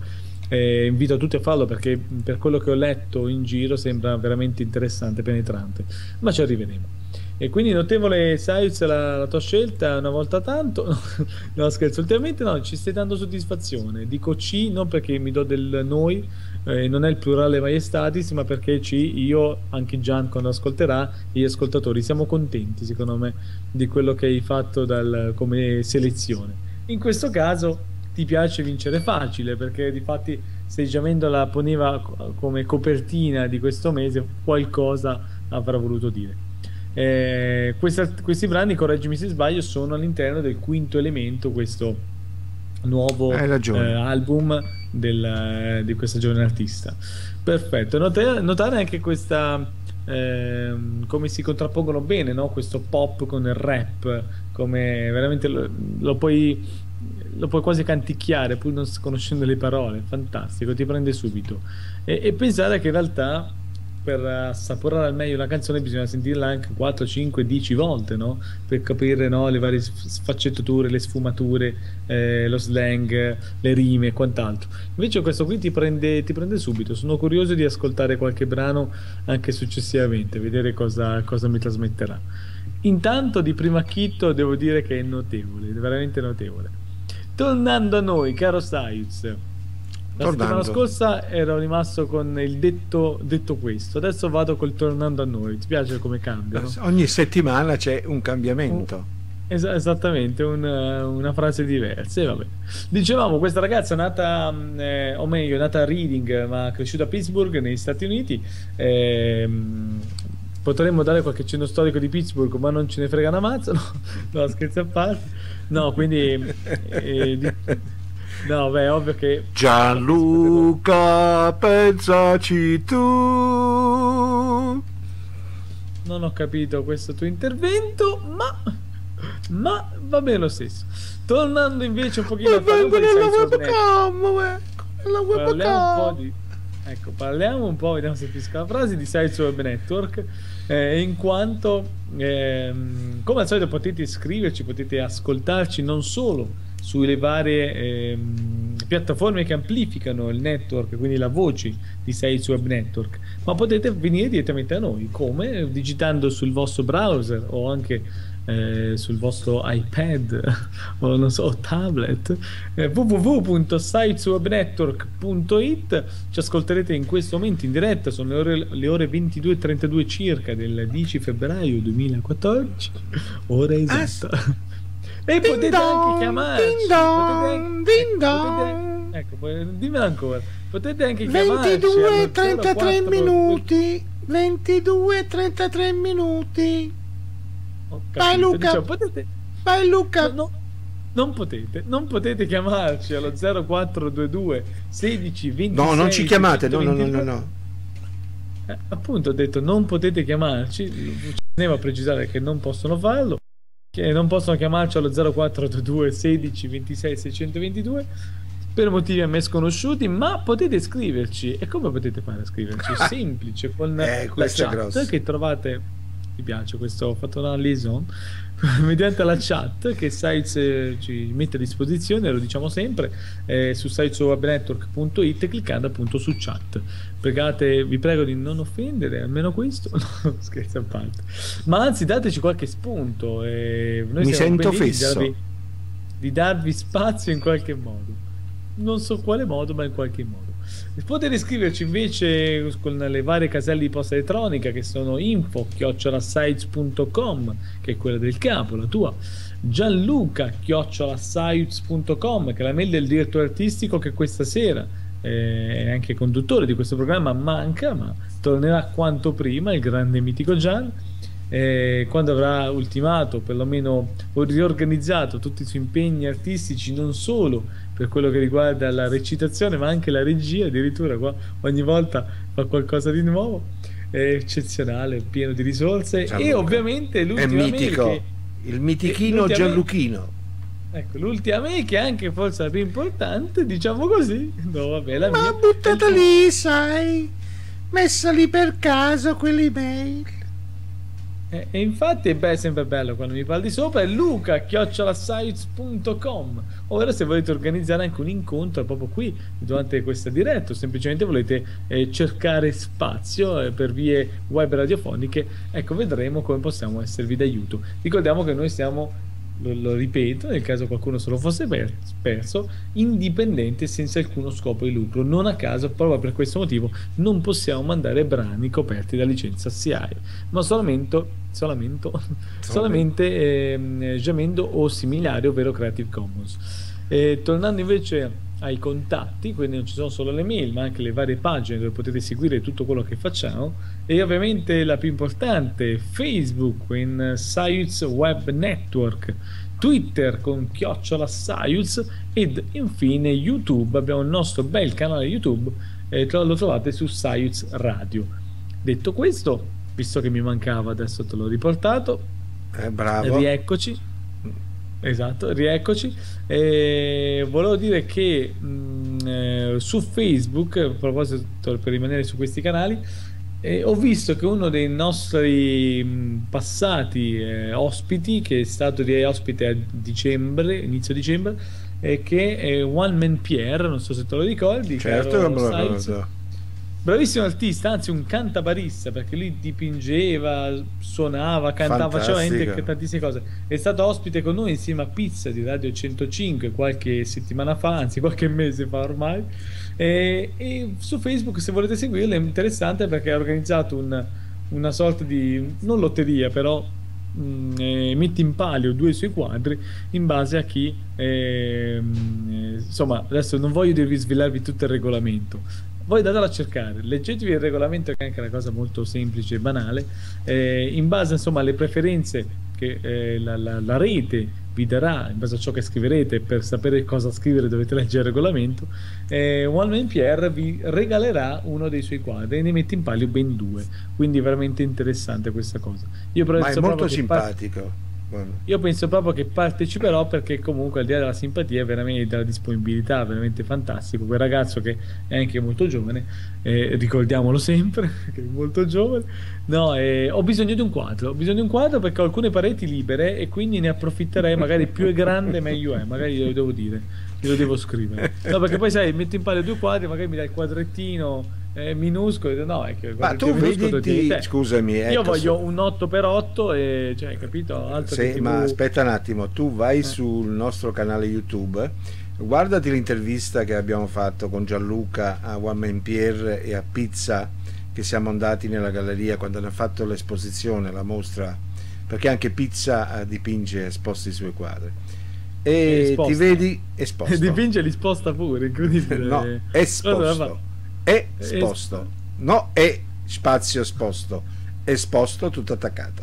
Eh, invito tutti a farlo perché per quello che ho letto in giro sembra veramente interessante, penetrante, ma ci arriveremo. E quindi notevole, Sayuz, la, la tua scelta una volta tanto. No, no, scherzo, ultimamente no, ci stai dando soddisfazione. Dico ci non perché mi do del noi, eh, non è il plurale maiestatis, ma perché ci, io, anche Gian quando ascolterà, e gli ascoltatori siamo contenti secondo me di quello che hai fatto dal, come selezione. In questo caso ti piace vincere facile perché difatti se Giamendo la poneva come copertina di questo mese qualcosa avrà voluto dire. Eh, questa, questi brani, correggimi se sbaglio, sono all'interno del Quinto Elemento, questo nuovo eh, album del, di questa giovane artista. Perfetto, notare, notare anche questa eh, come si contrappongono bene, no? Questo pop con il rap, come veramente lo, lo puoi lo puoi quasi canticchiare pur non conoscendo le parole. Fantastico, ti prende subito. E, e pensare che in realtà per assaporare al meglio una canzone bisogna sentirla anche quattro, cinque, dieci volte, no? Per capire, no, le varie sfaccettature, le sfumature, eh, lo slang, le rime e quant'altro. Invece questo qui ti prende, ti prende subito. Sono curioso di ascoltare qualche brano anche successivamente, vedere cosa, cosa mi trasmetterà. Intanto di primo acchito devo dire che è notevole, è veramente notevole. Tornando a noi, caro Sayuz, la settimana scorsa ero rimasto con il detto, detto questo, adesso vado col tornando a noi. Ti piace come cambia? No? Ogni settimana c'è un cambiamento. Un, es esattamente, una, una frase diversa. E vabbè. Dicevamo, questa ragazza è nata, eh, o meglio, è nata a Reading, ma cresciuta a Pittsburgh, negli Stati Uniti. Eh, potremmo dare qualche cenno storico di Pittsburgh, ma non ce ne frega una mazza. No, no, scherzi a parte. No, quindi... Eh, di, no, beh, ovvio che Gianluca, pensaci tu. Non ho capito questo tuo intervento, ma ma va bene lo stesso. Tornando invece un pochino a parlare di ecco, parliamo un po', vediamo se finisco la frase di Sayuz Web Network, eh, in quanto ehm, come al solito potete iscriverci, potete ascoltarci non solo sulle varie ehm, piattaforme che amplificano il network, quindi la voce di Sayuz Web Network, ma potete venire direttamente a noi, come? Digitando sul vostro browser o anche eh, sul vostro iPad o non so, tablet, eh, w w w punto sayuz web network punto it. Ci ascolterete in questo momento in diretta, sono le ore, le ore ventidue e trentadue circa del dieci febbraio duemilaquattordici, ora esatta. Ah, e ding potete dong, anche chiamarci ding dong, potete, ding dong. Ecco, potete, dimmelo ancora, potete anche chiamarci ventidue e trentatré minuti, ventidue e trentatré minuti. Vai Luca, diciamo, potete, vai Luca. No, no, non potete, non potete chiamarci allo zero quattro due due sedici ventisei. No, non ci chiamate, no, no, no, no, no. Eh, appunto ho detto non potete chiamarci, ci tenevo a precisare che non possono farlo. Che non possono chiamarci allo zero quattro due due sedici ventisei seicentoventidue per motivi a me sconosciuti, ma potete scriverci. E come potete fare a scriverci? Semplice, con eh, la chat che trovate. Mi piace questo, ho fatto una liaison mediante la chat che Sayuz ci mette a disposizione, lo diciamo sempre, eh, su sayuz web network punto it, cliccando appunto su chat. Pregate, vi prego di non offendere, almeno questo. No, scherzo a parte, ma anzi dateci qualche spunto, eh, noi mi siamo sento fesso di darvi, di darvi spazio in qualche modo, non so quale modo, ma in qualche modo. Potete scriverci invece con le varie caselle di posta elettronica che sono info chiocciola sayuz punto com, che è quella del capo, la tua, Gianluca chiocciola sayuz punto com, che è la mail del direttore artistico, che questa sera eh, è anche conduttore di questo programma, manca, ma tornerà quanto prima, il grande mitico Gian, eh, quando avrà ultimato, perlomeno riorganizzato tutti i suoi impegni artistici, non solo per quello che riguarda la recitazione ma anche la regia. Addirittura qua ogni volta fa qualcosa di nuovo, è eccezionale, pieno di risorse. Gianluca. E ovviamente l'ultima mail che, il mitichino Gianluchino, ecco, l'ultima mail che è anche forse la più importante, diciamo così, no vabbè, la ma mia, buttata lì, sai, messa lì per caso quell'email. E, e infatti beh, è sempre bello quando mi parli di sopra. È luca chiocciola science punto com, ovvero se volete organizzare anche un incontro proprio qui durante questa diretta o semplicemente volete eh, cercare spazio eh, per vie web radiofoniche, ecco, vedremo come possiamo esservi d'aiuto. Ricordiamo che noi siamo, lo, lo ripeto, nel caso qualcuno se lo fosse per, perso, indipendente, senza alcuno scopo di lucro. Non a caso, proprio per questo motivo, non possiamo mandare brani coperti da licenza S I A E, ma solamente, solamente, solamente eh, Jamendo o similari, ovvero Creative Commons. Eh, tornando invece ai contatti, quindi non ci sono solo le mail ma anche le varie pagine dove potete seguire tutto quello che facciamo, e ovviamente la più importante, Facebook in Science Web Network, Twitter con chiocciola Science, ed infine YouTube. Abbiamo il nostro bel canale YouTube, eh, lo trovate su Science Radio. Detto questo, visto che mi mancava, adesso te l'ho riportato, eh, bravo, rieccoci. Esatto, rieccoci. Eh, volevo dire che mh, eh, su Facebook, a proposito, per rimanere su questi canali, eh, ho visto che uno dei nostri mh, passati eh, ospiti, che è stato di ospite a dicembre, inizio dicembre, eh, che è One Man Pierre, non so se te lo ricordi. Certo che me lo ricordo. Bravissimo artista, anzi un cantabarista, perché lui dipingeva, suonava, cantava, faceva veramente tantissime cose. È stato ospite con noi insieme a Pizza di Radio centocinque qualche settimana fa, anzi qualche mese fa ormai, e, e su Facebook, se volete seguirlo, è interessante perché ha organizzato un, una sorta di, non lotteria, però mh, eh, mette in palio due suoi quadri in base a chi eh, mh, insomma, adesso non voglio dirvi svelarvi tutto il regolamento. Voi datelo a cercare, leggetevi il regolamento, che è anche una cosa molto semplice e banale, eh, in base insomma alle preferenze che eh, la, la, la rete vi darà, in base a ciò che scriverete. Per sapere cosa scrivere dovete leggere il regolamento. eh, One Man Pierre vi regalerà uno dei suoi quadri e ne mette in palio ben due, quindi è veramente interessante questa cosa. Io Ma è molto simpatico. Io penso proprio che parteciperò, perché comunque al di là della simpatia, veramente della disponibilità, veramente fantastico. Quel ragazzo che è anche molto giovane, eh, ricordiamolo sempre che è molto giovane. No, eh, ho bisogno di un quadro, ho bisogno di un quadro perché ho alcune pareti libere e quindi ne approfitterei. Magari più è grande meglio è, magari glielo devo dire, glielo devo scrivere. No, perché poi sai, metto in palio due quadri, magari mi dai il quadrettino eh, minuscolo, no, è che ma tu vedi, scusami, ecco, io voglio un otto per otto e, cioè, capito? Altro sì, che ma aspetta un attimo, tu vai eh. sul nostro canale YouTube, guardati l'intervista che abbiamo fatto con Gianluca a One Man Pierre e a Pizza, che siamo andati nella galleria quando hanno fatto l'esposizione, la mostra, perché anche Pizza dipinge esposti i suoi quadri. E ti vedi esposto. Dipinge e li sposta pure, incredibile. No, esposto. È esposto, no, è spazio esposto, esposto tutto attaccato.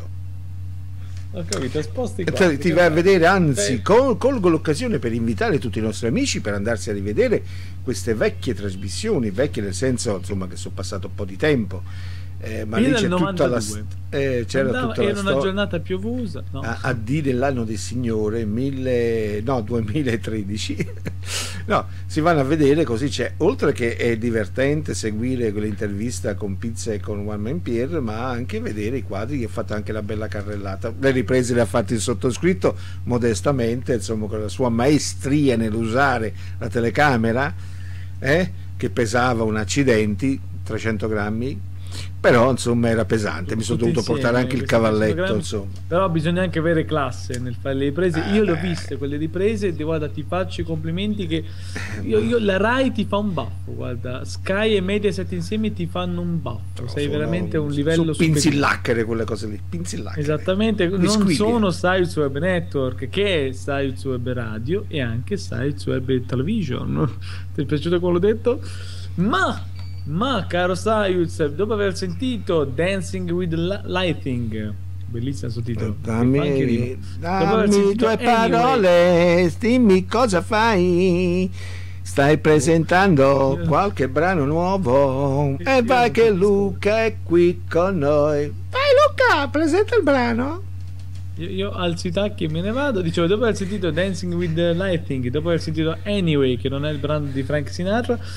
Ho capito, esposti qua, ti, ti vai a vedere, anzi col, colgo l'occasione per invitare tutti i nostri amici per andarsi a rivedere queste vecchie trasmissioni, vecchie nel senso insomma che sono passato un po' di tempo. Eh, ma lì c'è tutta la eh, c'era Andava, tutta la era una giornata piovosa, no. a, a D dell'anno del Signore mille, no, duemilatredici. No, si vanno a vedere, così c'è, oltre che è divertente seguire quell'intervista con Pizza e con One Man Pierre, ma anche vedere i quadri, che ha fatto anche la bella carrellata. Le riprese le ha fatte il sottoscritto modestamente, insomma, con la sua maestria nell'usare la telecamera, eh, che pesava un accidenti, trecento grammi, però insomma era pesante, mi sono dovuto insieme, portare anche il cavalletto, insomma. Però bisogna anche avere classe nel fare le riprese. eh, io le ho viste quelle riprese e guarda, ti faccio i complimenti che io, io, la Rai ti fa un baffo, guarda, Sky e Mediaset insieme ti fanno un baffo, no, sei sono, veramente un livello pinzillacchere quelle cose lì, pinzillacchere. Esattamente, non squiglie. Sono Science Web Network, che è Science Web Radio e anche Science Web Television. Ti è piaciuto quello detto? Ma Ma caro Science, dopo aver sentito Dancing with Lighting, bellissimo sottotitolo, dammi, dammi due parole, dimmi cosa fai. Stai presentando qualche brano nuovo e vai che Luca è qui con noi. Vai Luca, presenta il brano. Io, io alzo i tacchi e me ne vado. Dicevo, dopo aver sentito Dancing with the Lighting, dopo aver sentito Anyway, che non è il brano di Frank Sinatra,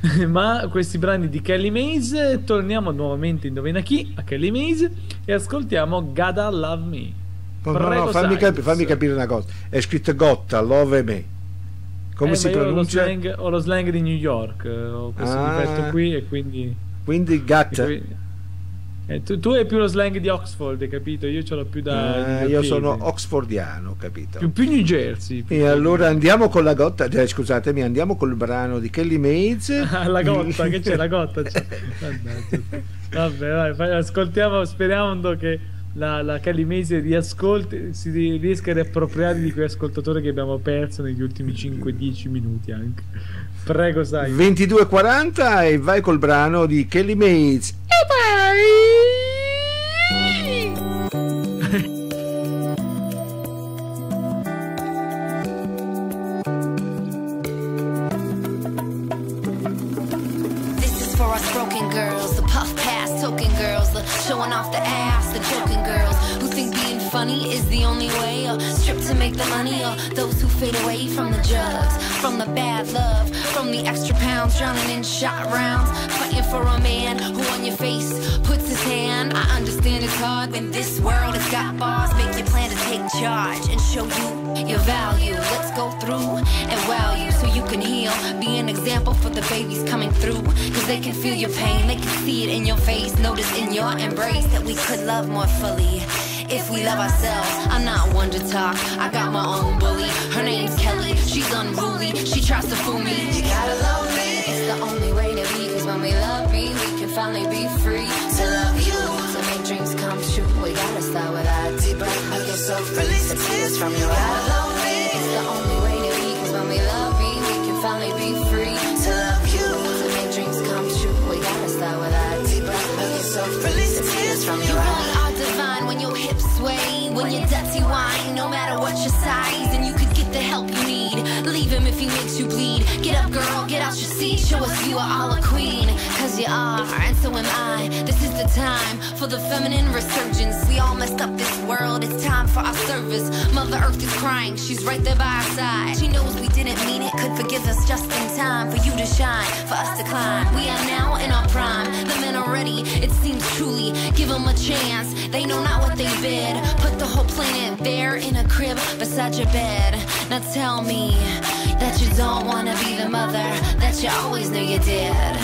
Ma questi brani di Kelly Mays, torniamo nuovamente, indovina chi, a Kelly Mays, e ascoltiamo Gotta Love Me. No, no, no, fammi, capi- fammi capire una cosa, è scritto Gotta Love Me, come eh, si ma io pronuncia? Ho lo, slang, ho lo slang di New York, ho questo Ah. difetto qui e quindi... Quindi Gatta. e qui- eh, tu, tu hai più lo slang di Oxford, hai capito? Io ce l'ho più da... Ah, io sono oxfordiano, capito? più, più New Jersey. Più E allora andiamo con la Gotta, eh, scusatemi, andiamo col brano di Kelly Mays. Ah, la gotta, che c'è la gotta? C'è. Vabbè, vai, fai- ascoltiamo, sperando che la, la Kelly Mays riascolti, si ri- riesca a riappropriare di quei ascoltatori che abbiamo perso negli ultimi cinque dieci minuti anche. Prego, sai. ventidue e quaranta e vai col brano di Kelly Mays. E vai! This is for us broken girls, the puff pass token girls, the showing off the ass, the joking girls who think being funny is the only way, or strip to make the money, or those who fade away from the drugs, from the bad love, from the extra pounds, drowning in shot rounds, fighting for a man who on your face puts his hand. I understand it's hard when this world has got bars, make you plan to take charge and show you your value. Let's go through and wow you so you can heal, be an example for the babies coming through, cause they can feel your pain, they can see it in your face, notice in your embrace that we could love more fully if we love ourselves. I'm not one to talk, I got my own bully, her name's Kelly, she's unruly, she tries to fool me. You gotta love me, it's the only way to be, cause when we love me, we can finally be free to love you, to make dreams come true. We gotta start with our deep breath, hug yourself, release the tears from your eyes. Love me, it's the only way to be, cause when we love me, we can finally be free to love you, to make dreams come true. We gotta start with our deep breath, hug yourself, release the tears from your eyes. You really are divine when your hips sway, when your dirty wine, no matter what your size, and you could get the help you need. Leave him if he makes you bleed. Get up, girl, get out your seat, show us you are all a queen, cause you are, and so am I. This is the time for the feminine resurgence. We all messed up this world, it's time for our service. Mother Earth is crying, she's right there by our side. She knows we didn't mean it, could forgive us just in time for you to shine, for us to climb. We are now in our prime, the men are ready, it seems truly. Give them a chance, they know not what they bid. Put the whole planet bare in a crib beside your bed. Now tell me that you don't wanna be the mother that you always knew you did.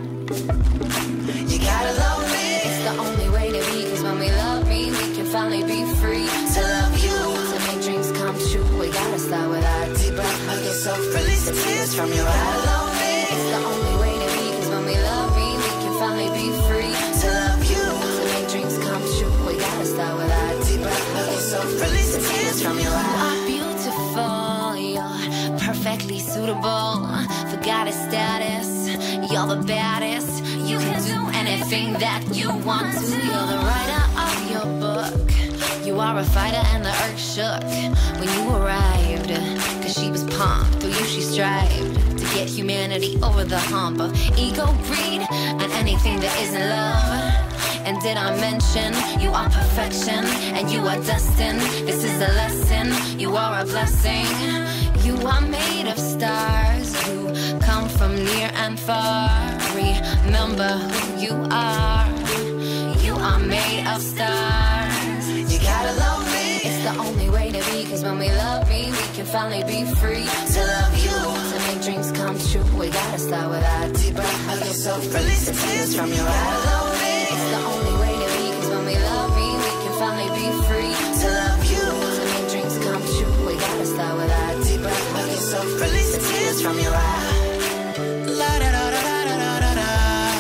You gotta love me, it's the only way to be, cause when we love me, we can finally be free to love you, to make dreams come true. We gotta start with our deep breath, hug yourself, release the tears from your eyes. Love me, it's the only way to be, cause when we love me, we can finally be free to love you, to make dreams come true. We gotta start with our deep breath, hug yourself, release the tears from your eyes. You are beautiful, you're perfectly suitable for goddess status. You're the baddest, you can do anything that you want to. You're the writer of your book, you are a fighter and the earth shook when you arrived, cause she was pumped, through you she strived to get humanity over the hump of ego, greed, and anything that isn't love. And did I mention you are perfection and you are destined? This is a lesson, you are a blessing. You are made of stars who come from near and far. Remember who you are. You are made of stars. You gotta love me, it's the only way to be, cause when we love me, we can finally be free to love you, to make dreams come true. We gotta start with our deep breath, hug yourself, release the tears from your eyes. Love me, it's the only way to be, cause when we love me, we can finally be free to love you, to make dreams come true. We gotta start with our deep breath, hug yourself, release the tears from your eyes. La da da da da da da da.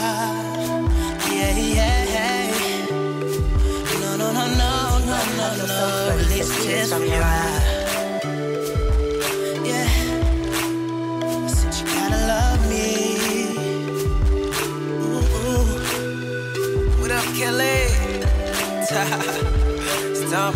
Yeah, yeah. No, no, no, no, no, no, no. Release the tears from your eyes. Yeah. Said you gotta love me. Ooh, ooh. What up, Kelly? Stop.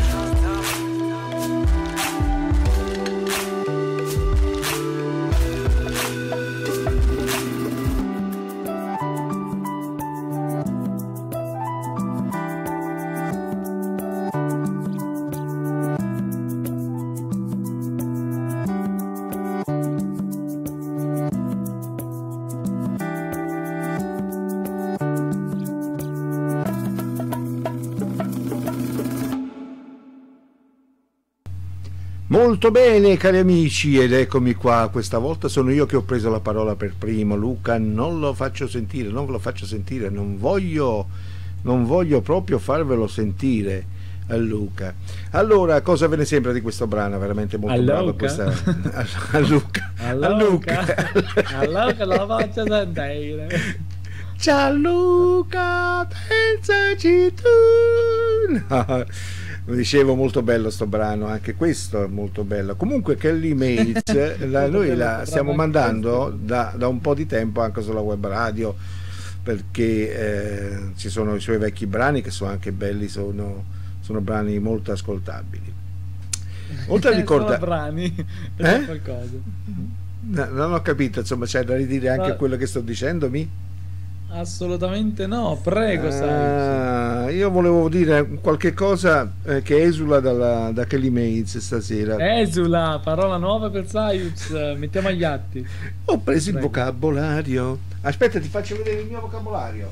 Molto bene cari amici, ed eccomi qua, questa volta sono io che ho preso la parola per primo. Luca non lo faccio sentire, non ve lo faccio sentire, non voglio, non voglio proprio farvelo sentire a Luca. Allora, cosa ve ne sembra di questo brano? Veramente molto a bravo Luca. questa a, a Luca. A A Luca. A Luca la faccio sentire. Gianluca, pensaci tu. No, dicevo, molto bello sto brano, anche questo è molto bello. Comunque Kelly Mates la, noi la stiamo mandando da, da un po' di tempo anche sulla web radio, perché eh, ci sono i suoi vecchi brani che sono anche belli, sono, sono brani molto ascoltabili. Oltre a ricordare brani eh? qualcosa. No, non ho capito, insomma, c'è da ridire anche Ma... quello che sto dicendomi? Assolutamente no, prego. Ah, io volevo dire qualche cosa eh, che esula dalla, da Kelly Mates stasera. Esula, parola nuova per Sayuz, mettiamo agli atti. Ho preso Prego. il vocabolario. Aspetta, ti faccio vedere il mio vocabolario.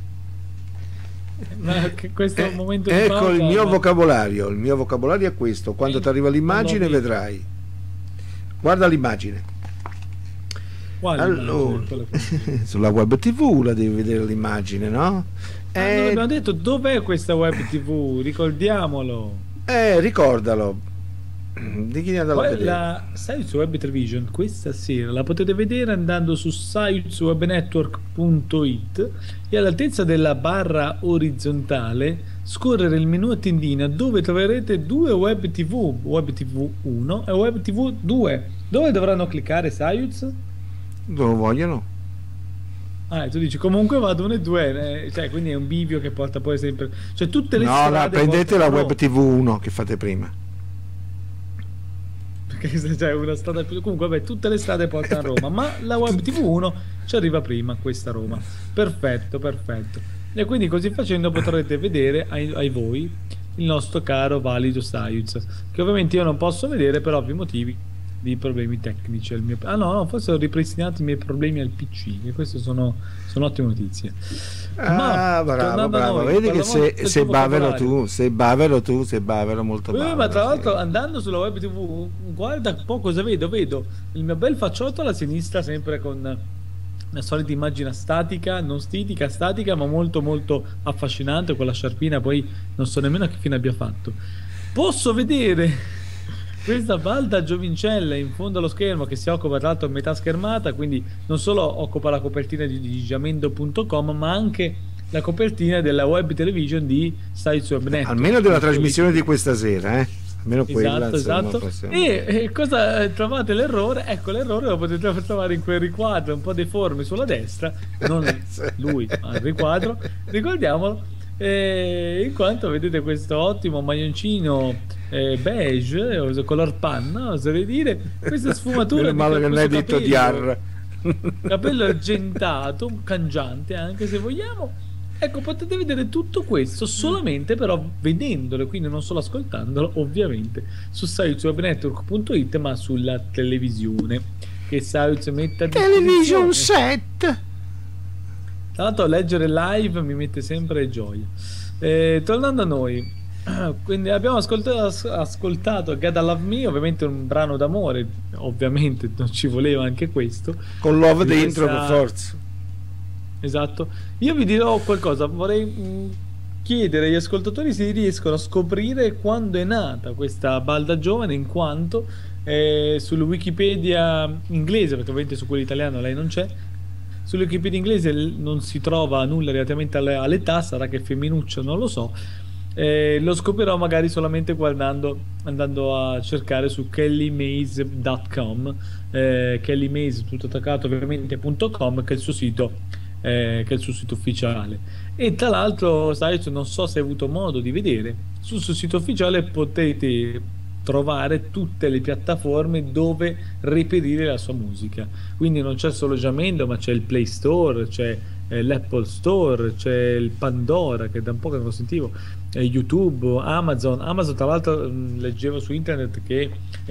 Ma che questo Eh, momento di ecco pausa, il mio ma- vocabolario. Il mio vocabolario è questo. Quando Eh, ti arriva l'immagine non l'ho vedrai. Guarda l'immagine. Quale Allora, immagine? Quello che- sulla web tv la devi vedere l'immagine, no? Ah, non Eh, abbiamo detto dov'è questa web tv, ricordiamolo. eh, ricordalo. Di chi ne andava a Poi vedere? la Sayuz Web Television questa sera la potete vedere andando su sayuz web network punto it e all'altezza della barra orizzontale scorrere il menu a tendina dove troverete due web tv, web tv uno e web tv due. Dove dovranno cliccare Sayuz? Dove vogliono? Ah, e tu dici comunque vado e due, eh, cioè quindi è un bivio che porta poi sempre, cioè tutte le No, no, strade prendete la portano- web tv uno che fate prima. perché se c'è una strada più, comunque vabbè, tutte le strade portano a Roma, ma la web tv uno ci arriva prima, questa Roma. Perfetto, perfetto. E quindi così facendo potrete vedere ai, ai voi il nostro caro valido Sayuz, che ovviamente io non posso vedere per ovvi motivi di problemi tecnici al mio... ah no, no, forse ho ripristinato i miei problemi al P C, e queste sono, sono ottime notizie. Ah, bravo, tornando a bravo. noi, Vedi che parlavamo sei, del sei tuo bavero vocabolario. tu, sei bavero tu, sei bavero molto Eh, bavero. ma tra sì. l'altro andando sulla web tv guarda un po' cosa vedo, vedo il mio bel facciotto alla sinistra sempre con la solita immagine statica, non stitica, statica, ma molto molto affascinante, con la sciarpina, poi non so nemmeno che fine abbia fatto. Posso vedere questa balda giovincella in fondo allo schermo che si occupa tra l'altro a metà schermata, quindi non solo occupa la copertina di, di jamendo punto com, ma anche la copertina della web television di Sayuz Web Network. Almeno della trasmissione di questa sera, eh? Almeno quella. Esatto, insomma, esatto. possiamo E, dire. e cosa eh, trovate l'errore? Ecco, l'errore lo potete trovare in quel riquadro un po' deforme sulla destra, non lui, ma il riquadro, ricordiamolo. Eh, in quanto vedete questo ottimo maglioncino eh, beige, eh, color panna, oserei dire, questa sfumatura Meno di male che non hai questo detto di capello- ar. capello argentato, cangiante anche se vogliamo. Ecco, potete vedere tutto questo solamente però vedendolo, quindi non solo ascoltandolo, ovviamente, su sayuz web network punto it, ma sulla televisione che Sayuz mette a Television disposizione. set. Tra l'altro leggere live mi mette sempre gioia. Eh, tornando a noi, quindi abbiamo ascoltato, ascoltato Gotta Love Me, ovviamente un brano d'amore, ovviamente non ci voleva anche questo. Con love Di dentro, questa- per forza. Esatto. Io vi dirò qualcosa, vorrei mh, chiedere agli ascoltatori se riescono a scoprire quando è nata questa balda giovane, in quanto eh, sul Wikipedia inglese, perché ovviamente su quello italiano lei non c'è, sulla Wikipedia inglese l- non si trova nulla relativamente alle- all'età, sarà che è femminuccia, non lo so. Eh, lo scoprirò magari solamente guardando, andando a cercare su kelly maze punto com, eh, kelly maze tutto attaccato ovviamente punto com, che è il suo sito, eh, che è il suo sito ufficiale. E tra l'altro, sai, non so se hai avuto modo di vedere, sul suo sito ufficiale potete trovare tutte le piattaforme dove reperire la sua musica, quindi non c'è solo Jamendo, ma c'è il Play Store, c'è eh, l'Apple Store, c'è il Pandora, che da un po' che non lo sentivo, eh, YouTube, Amazon. Amazon tra l'altro mh, leggevo su internet che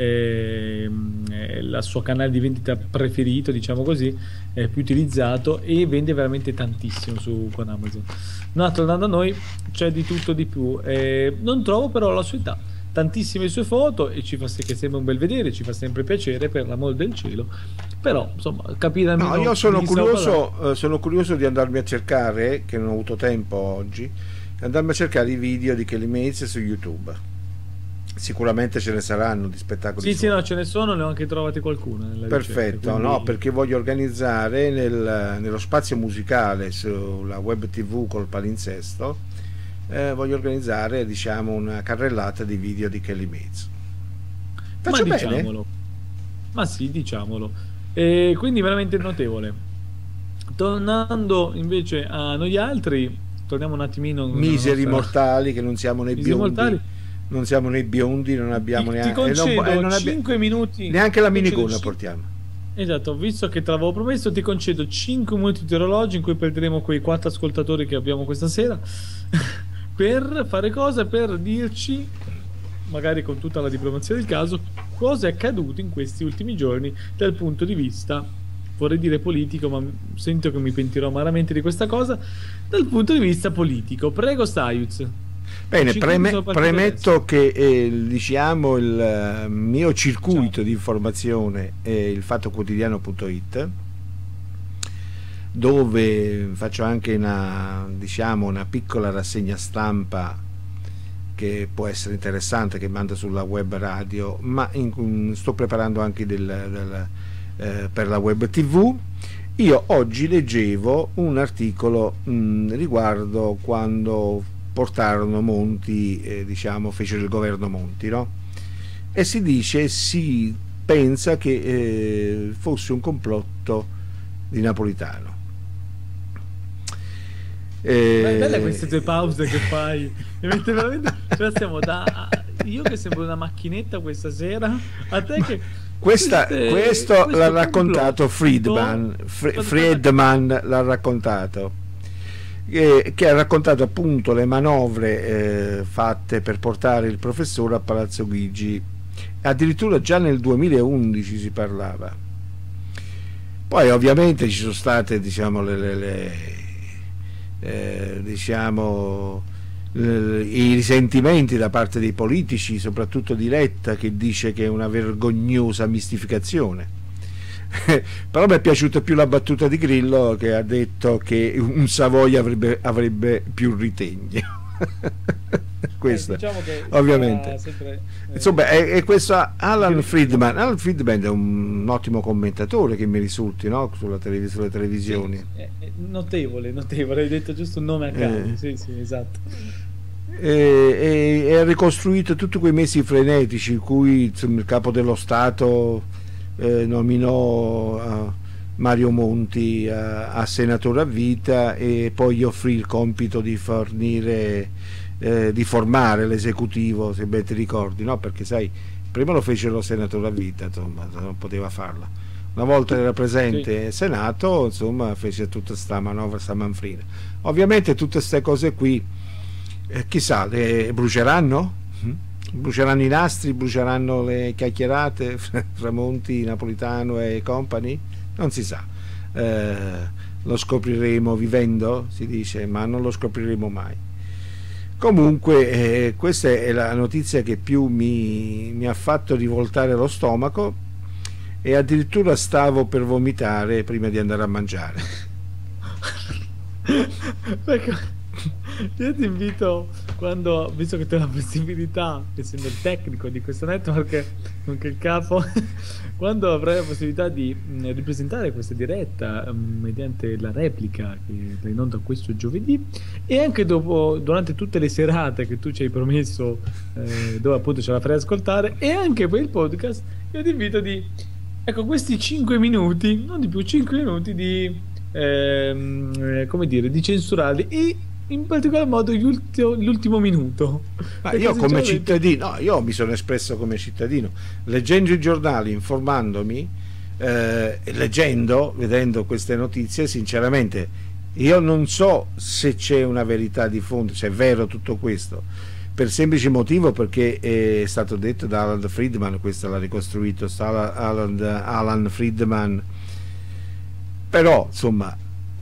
eh, è il suo canale di vendita preferito, diciamo così, è più utilizzato e vende veramente tantissimo su, con Amazon. No, tornando a noi, c'è di tutto di più, eh, non trovo però la sua età. tantissime sue foto e ci fa sì che sembra un bel vedere, ci fa sempre piacere, per l'amor del cielo, però insomma capire almeno. No, io sono di curioso, eh, sono curioso di andarmi a cercare, che non ho avuto tempo oggi, andarmi a cercare i video di Kelly Mates su YouTube. Sicuramente ce ne saranno di spettacoli. Sì, sì, no, ce ne sono, ne ho anche trovati qualcuno nella perfetto, ricerca, quindi... no, perché voglio organizzare nel, nello spazio musicale sulla web tv col palinsesto, eh, voglio organizzare, diciamo, una carrellata di video di Kelly Mates. Faccio ma bene? Diciamolo. Ma sì, diciamolo. E quindi veramente notevole. Tornando invece a noi altri, torniamo un attimino. Miseri nostra... mortali che non siamo né Miseri biondi. mortali. Non siamo né biondi, non abbiamo ti, neanche. ti concedo eh, non, eh, non abbi... cinque minuti. Neanche la ti minigonna cinque... portiamo. Esatto, visto che te l'avevo promesso, ti concedo cinque minuti di orologio in cui perderemo quei quattro ascoltatori che abbiamo questa sera. Per fare cosa? Per dirci, magari con tutta la diplomazia del caso, cosa è accaduto in questi ultimi giorni dal punto di vista, vorrei dire politico, ma sento che mi pentirò amaramente di questa cosa, dal punto di vista politico. Prego, Sayuz. Bene, preme, premetto che eh, diciamo il uh, mio circuito Ciao. di informazione è il fattoquotidiano punto it, dove faccio anche una, diciamo, una piccola rassegna stampa che può essere interessante, che manda sulla web radio, ma in, sto preparando anche del, del, eh, per la web tv. Io oggi leggevo un articolo mh, riguardo quando portarono Monti, eh, diciamo, fecero il governo Monti, no? E si dice, si pensa che eh, fosse un complotto di Napolitano. Eh, belle queste tue pause che fai, mi mette veramente, cioè stiamo da io che sembro una macchinetta questa sera, a te che questa, queste, questo l'ha raccontato Friedman, Fr- Friedman l'ha raccontato. Che, che ha raccontato appunto le manovre eh, fatte per portare il professore a Palazzo Chigi, addirittura già nel duemilaundici si parlava. Poi ovviamente ci sono state, diciamo, le, le, le eh, diciamo le, i risentimenti da parte dei politici, soprattutto di Letta, che dice che è una vergognosa mistificazione. Però mi è piaciuta più la battuta di Grillo, che ha detto che un Savoia avrebbe, avrebbe più ritegno. Questo, eh, diciamo che ovviamente sempre, eh, insomma è, è questo Alan Friedman. Alan Friedman è un ottimo commentatore, che mi risulti, no? Sulla televis- sulle televisioni, sì, è, è notevole, notevole, hai detto giusto un nome a caso, eh. sì sì esatto. E, e, e ha ricostruito tutti quei mesi frenetici in cui, insomma, il capo dello Stato Eh, nominò uh, Mario Monti uh, a senatore a vita, e poi gli offrì il compito di fornire eh, di formare l'esecutivo, se ben ti ricordi, no? Perché sai, prima lo fecero senatore a vita, insomma, non poteva farla. Una volta era presente in sì. Senato, insomma, fece tutta sta manovra, sta manfrina. Ovviamente tutte queste cose qui, eh, chissà, le bruceranno? Mm? Bruceranno i nastri, bruceranno le chiacchierate fra Monti, Napolitano e compagni? Non si sa. Eh, lo scopriremo vivendo, si dice, ma non lo scopriremo mai. Comunque eh, questa è la notizia che più mi, mi ha fatto rivoltare lo stomaco, e addirittura stavo per vomitare prima di andare a mangiare. Perché io ti invito, quando, visto che tu hai la possibilità, essendo il tecnico di questo network, nonché il capo, quando avrai la possibilità di mh, ripresentare questa diretta mh, mediante la replica che va in onda questo giovedì, e anche dopo, durante tutte le serate che tu ci hai promesso, eh, dove appunto ce la farai ascoltare, e anche per il podcast, io ti invito di, ecco, questi cinque minuti, non di più, cinque minuti di ehm, eh, come dire, di censurarli, e in particolar modo l'ultimo, l'ultimo minuto. Ma io come cittadino, no, io mi sono espresso come cittadino, leggendo i giornali, informandomi, eh, leggendo, vedendo queste notizie, sinceramente io non so se c'è una verità di fondo, se è vero tutto questo, per semplice motivo perché è stato detto da Alan Friedman, questo l'ha ricostruito Alan, Alan Friedman, però insomma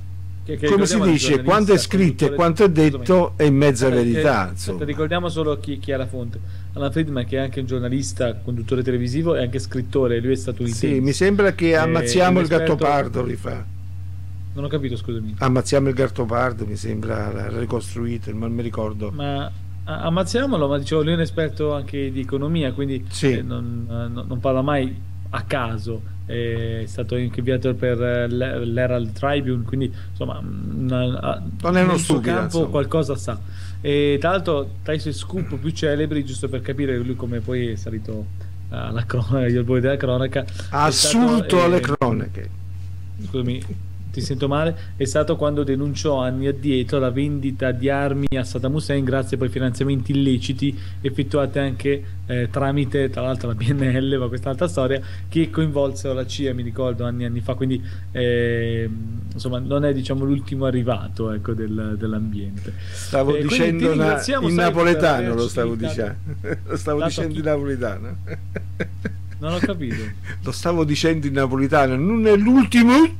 Che, che come si dice, quanto è scritto e quanto è detto è in mezza Vabbè, verità. Che, insomma. Ricordiamo solo chi, chi è la fonte. Alan Friedman, che è anche un giornalista, conduttore televisivo e anche scrittore, lui è statunitense. Sì, mi sembra che ammazziamo il esperto... Gattopardo rifà. Non ho capito, scusami. Ammazziamo il Gattopardo, mi sembra ricostruito, non mi ricordo. Ma ammazziamolo, ma dicevo, lui è un esperto anche di economia, quindi sì. eh, non, non, non parla mai a caso. È stato inviato per l'Herald Tribune, quindi insomma una, non è uno nel suo stupido, campo insomma. Qualcosa sa. E tra l'altro tra i suoi scoop più celebri, giusto per capire lui come poi è salito alla cronaca, agli albori della cronaca, ha assurto stato, alle eh, cronache. Scusami, ti sento male. È stato quando denunciò anni addietro la vendita di armi a Saddam Hussein grazie poi ai finanziamenti illeciti effettuati anche eh, tramite, tra l'altro, la B N L, ma questa è un'altra storia, che coinvolsero la C I A, mi ricordo, anni e anni fa, quindi eh, insomma non è, diciamo, l'ultimo arrivato, ecco, del, dell'ambiente. Stavo eh, dicendo una, in napoletano, lo stavo dicendo lo stavo dicendo in napoletano. Non ho capito. Lo stavo dicendo in napoletano, non è l'ultimo.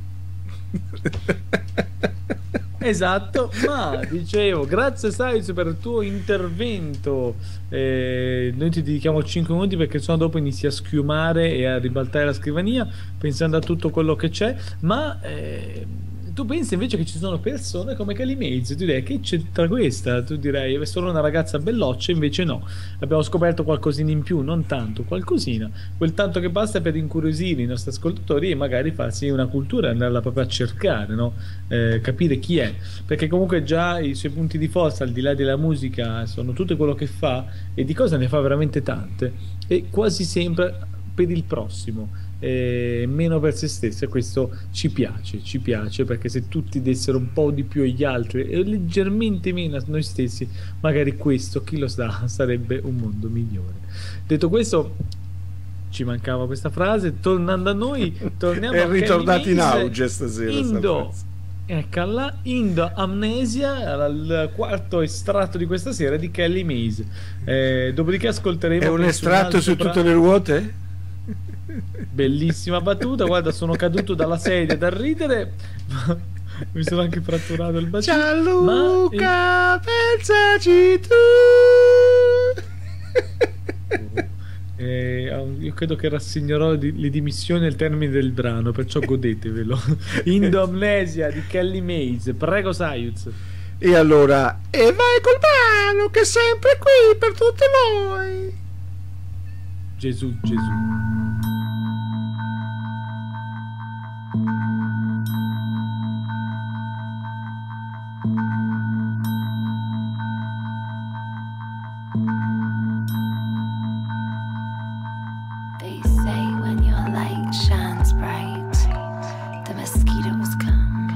Esatto, ma dicevo, grazie Saiz per il tuo intervento. Eh, noi ti dedichiamo cinque minuti perché sennò dopo inizi a schiumare e a ribaltare la scrivania pensando a tutto quello che c'è, ma eh, tu pensi invece che ci sono persone come Kelly Mays, tu direi che c'entra questa, tu direi è solo una ragazza belloccia, invece no, abbiamo scoperto qualcosina in più, non tanto, qualcosina, quel tanto che basta per incuriosire i nostri ascoltatori e magari farsi una cultura, andarla proprio a cercare, no? Eh, capire chi è, perché comunque già i suoi punti di forza al di là della musica sono tutto quello che fa, e di cose ne fa veramente tante, e quasi sempre per il prossimo, eh, meno per se stesso, e questo ci piace, ci piace perché se tutti dessero un po' di più agli altri e leggermente meno a noi stessi, magari questo, chi lo sa, sarebbe un mondo migliore. Detto questo, ci mancava questa frase, tornando a noi, torniamo è ritornato in Mays, auge stasera Indo, eccola, Indo Amnesia, il quarto estratto di questa sera di Kelly Mays. Eh, dopodiché ascolteremo. È un estratto un su bra- tutte le ruote? Bellissima battuta, guarda, sono caduto dalla sedia dal ridere, mi sono anche fratturato il bacino. Gianluca, ma... pensaci tu. Eh, io credo che rassegnerò di, le dimissioni al termine del brano, perciò godetevelo. Indo Amnesia di Kelly Mays, prego Saiz. E allora, e vai col brano che è sempre qui per tutti noi. Gesù, Gesù. They say when your light shines bright, the mosquitoes come.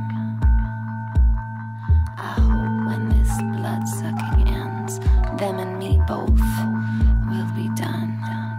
I hope when this blood-sucking ends, them and me both will be done.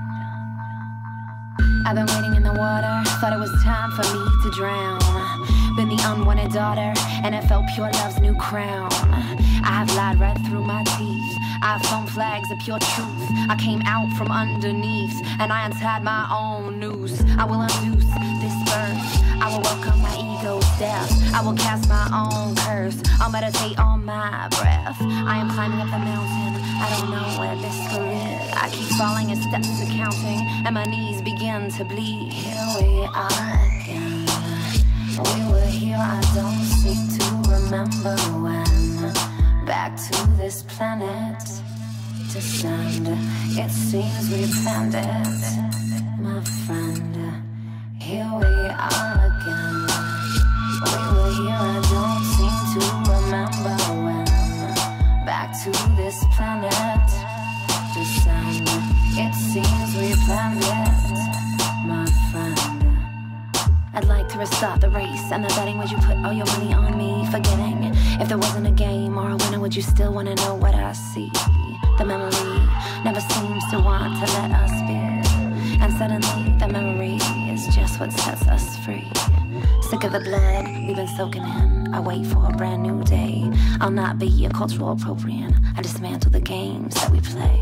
I've been waiting in the water, thought it was time for me to drown. Been the unwanted daughter, and it felt pure love's new crown. I have lied right through my teeth, I've flown flags of pure truth. I came out from underneath, and I untied my own noose. I will induce this birth, I will welcome my ego's death. I will cast my own curse, I'll meditate on my breath. I am climbing up the mountain, I don't know where this will lead. I keep falling in steps to counting, and my knees begin to bleed. Here we are again, we were here, I don't seem to remember when. Back to this planet to send. It seems we planned it, my friend. Here we are again. We were here, I don't seem to remember when. Back to this planet to send. It seems we planned it, my friend. I'd like to restart the race and the betting. Would you put all your money on me? Forgetting if there wasn't a game or a winner, would you still want to know what I see? The memory never seems to want to let us be, and suddenly the memory is just what sets us free. Sick of the blood we've been soaking in, I wait for a brand new day. I'll not be a cultural appropriate, I dismantle the games that we play.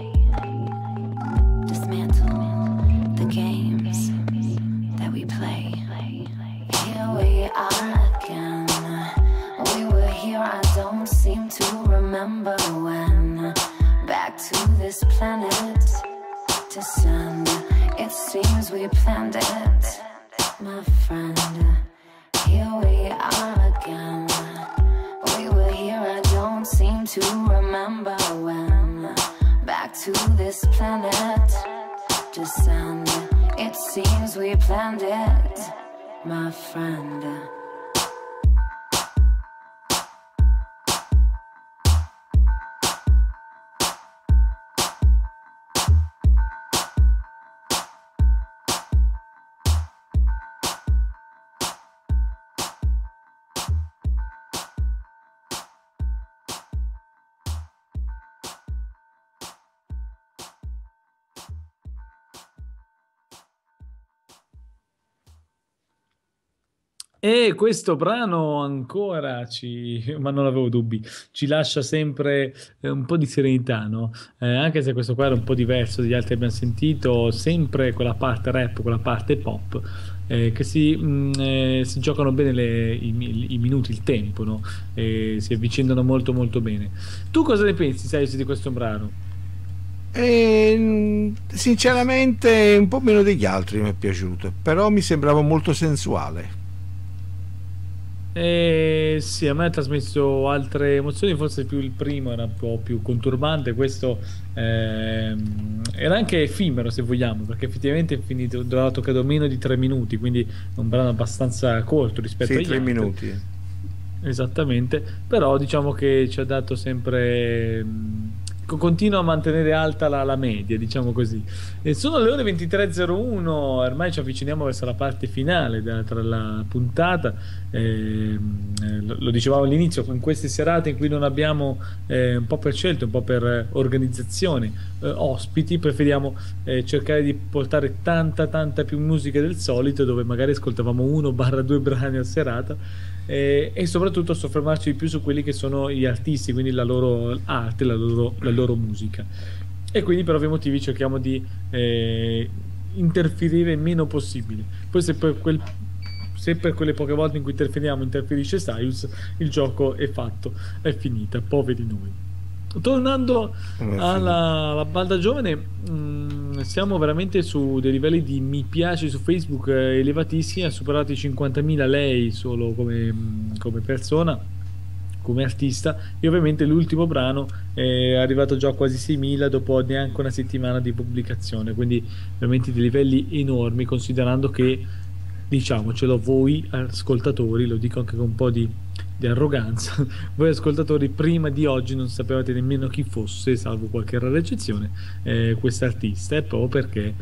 Dismantle the games that we play. Here we are again, I don't seem to remember when back to this planet to send. It seems we planned it, my friend. Here we are again. We were here, I don't seem to remember when back to this planet to send. It seems we planned it, my friend. E questo brano ancora ci, ma non avevo dubbi, ci lascia sempre eh, un po' di serenità, no? Eh, anche se questo qua era un po' diverso dagli altri che abbiamo sentito, sempre quella parte rap, quella parte pop, eh, che si, mh, eh, si giocano bene le, i, i minuti, il tempo, no? E si avvicinano molto molto bene. Tu cosa ne pensi, sai, di questo brano? E, sinceramente un po' meno degli altri mi è piaciuto, però mi sembrava molto sensuale. Eh, sì, a me ha trasmesso altre emozioni, forse più il primo era un po' più conturbante, questo ehm, era anche effimero se vogliamo, perché effettivamente è finito, è durato credo meno di tre minuti, quindi è un brano abbastanza corto rispetto sì, agli tre altri. minuti. Esattamente, però diciamo che ci ha dato sempre... mh, co- continua a mantenere alta la, la media, diciamo così. E sono le ore ventitré e zero uno, ormai ci avviciniamo verso la parte finale della, tra la puntata. Ehm, eh, lo, lo dicevamo all'inizio, in queste serate in cui non abbiamo eh, un po' per scelta, un po' per eh, organizzazione, eh, ospiti, preferiamo eh, cercare di portare tanta tanta più musica del solito, dove magari ascoltavamo uno barra due brani a serata. Eh, e soprattutto soffermarci di più su quelli che sono gli artisti, quindi la loro arte, la loro, la loro musica, e quindi per ovvi motivi cerchiamo di eh, interferire il meno possibile. Poi se per, quel, se per quelle poche volte in cui interferiamo interferisce Cyrus, il gioco è fatto, è finita, poveri noi. Tornando alla, alla banda giovane, mh, siamo veramente su dei livelli di mi piace su Facebook eh, elevatissimi, ha superato i cinquantamila lei solo come, mh, come persona, come artista, e ovviamente l'ultimo brano è arrivato già a quasi seimila dopo neanche una settimana di pubblicazione, quindi veramente dei livelli enormi, considerando che, diciamocelo, voi ascoltatori, lo dico anche con un po' di di arroganza, voi ascoltatori prima di oggi non sapevate nemmeno chi fosse, salvo qualche rara eccezione, eh, quest'artista, è proprio perché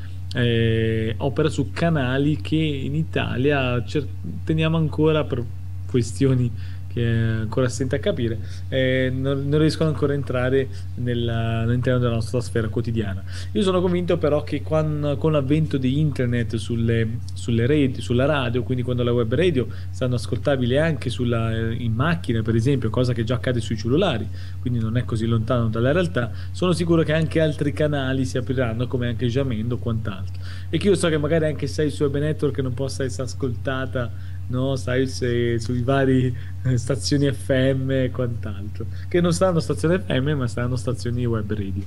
eh, opera su canali che in Italia cer- teniamo ancora, per questioni che è ancora assente a capire, eh, non, non riescono ancora a entrare nella, all'interno della nostra sfera quotidiana. Io sono convinto però che con, con l'avvento di internet sulle, sulle reti, sulla radio, quindi quando la web radio stanno ascoltabili anche sulla, in macchina per esempio, cosa che già accade sui cellulari, quindi non è così lontano dalla realtà, sono sicuro che anche altri canali si apriranno, come anche Jamendo o quant'altro, e che io so che magari anche sei su Web Network non possa essere ascoltata, no, sai, se, sui vari eh, stazioni F M e quant'altro, che non stanno stazioni F M ma stanno stazioni web radio.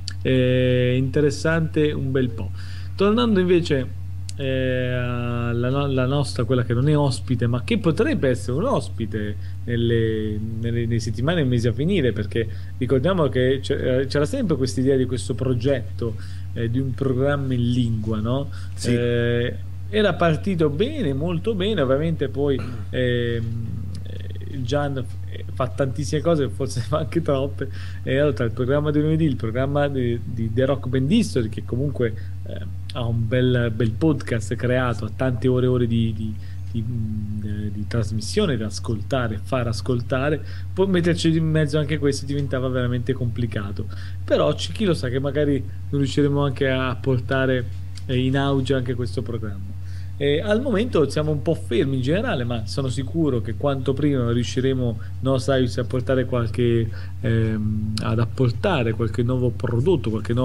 Eh, interessante un bel po'. Tornando invece eh, alla no- la nostra, quella che non è ospite ma che potrebbe essere un ospite nelle, nelle, nelle settimane e mesi a venire, perché ricordiamo che c'era, c'era sempre questa idea di questo progetto eh, di un programma in lingua, no? Sì. Eh, era partito bene, molto bene, ovviamente poi ehm, Gian fa tantissime cose, forse fa anche troppe, e allora tra il programma di lunedì, il programma di, di The Rock Band History, che comunque eh, ha un bel, bel podcast creato, ha tante ore e ore di, di, di, di, di trasmissione da ascoltare, far ascoltare, poi metterci in mezzo anche questo diventava veramente complicato, però c- chi lo sa che magari non riusciremo anche a portare eh, in auge anche questo programma. E al momento siamo un po' fermi in generale, ma sono sicuro che quanto prima riusciremo, no, sai, a portare qualche ehm, ad apportare qualche nuovo prodotto, qualche nuovo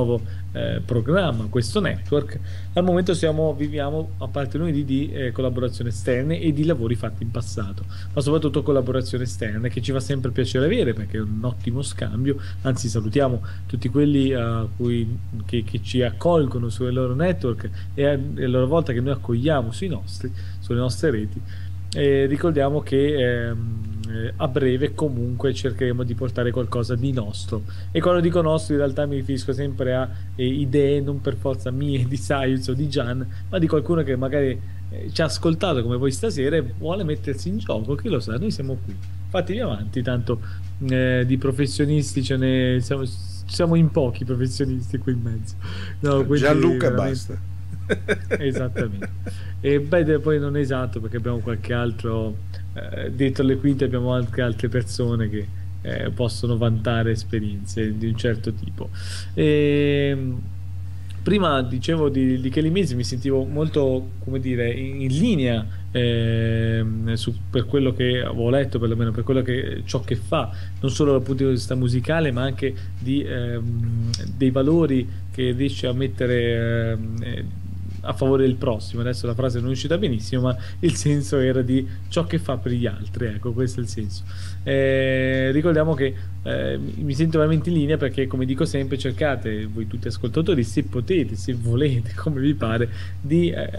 eh, programma, questo network, al momento siamo, viviamo, a parte lunedì, di eh, collaborazioni esterne e di lavori fatti in passato, ma soprattutto collaborazioni esterne che ci fa sempre piacere avere perché è un ottimo scambio. Anzi, salutiamo tutti quelli uh, cui, che, che ci accolgono sui loro network e a, e a loro volta che noi accogliamo sui nostri, sulle nostre reti. E ricordiamo che ehm, eh, a breve comunque cercheremo di portare qualcosa di nostro, e quando dico nostro in realtà mi riferisco sempre a eh, idee non per forza mie, di Sayuz o di Gian, ma di qualcuno che magari eh, ci ha ascoltato come voi stasera e vuole mettersi in gioco. Chi lo sa, noi siamo qui, fatevi avanti, tanto eh, di professionisti ce ne siamo, siamo in pochi professionisti qui in mezzo, no, Gianluca veramente... basta. Esattamente. E beh, poi non è esatto, perché abbiamo qualche altro eh, dietro le quinte, abbiamo anche altre persone che eh, possono vantare esperienze di un certo tipo. E prima dicevo di, di Kelly Mills, mi sentivo molto, come dire, in, in linea eh, su, per quello che avevo letto, perlomeno per quello che ciò che fa, non solo dal punto di vista musicale, ma anche di, eh, dei valori che riesce a mettere eh, a favore del prossimo. Adesso la frase non è uscita benissimo, ma il senso era di ciò che fa per gli altri, ecco, questo è il senso. Eh, ricordiamo che eh, mi sento veramente in linea perché, come dico sempre, cercate, voi tutti ascoltatori, se potete, se volete, come vi pare, di eh,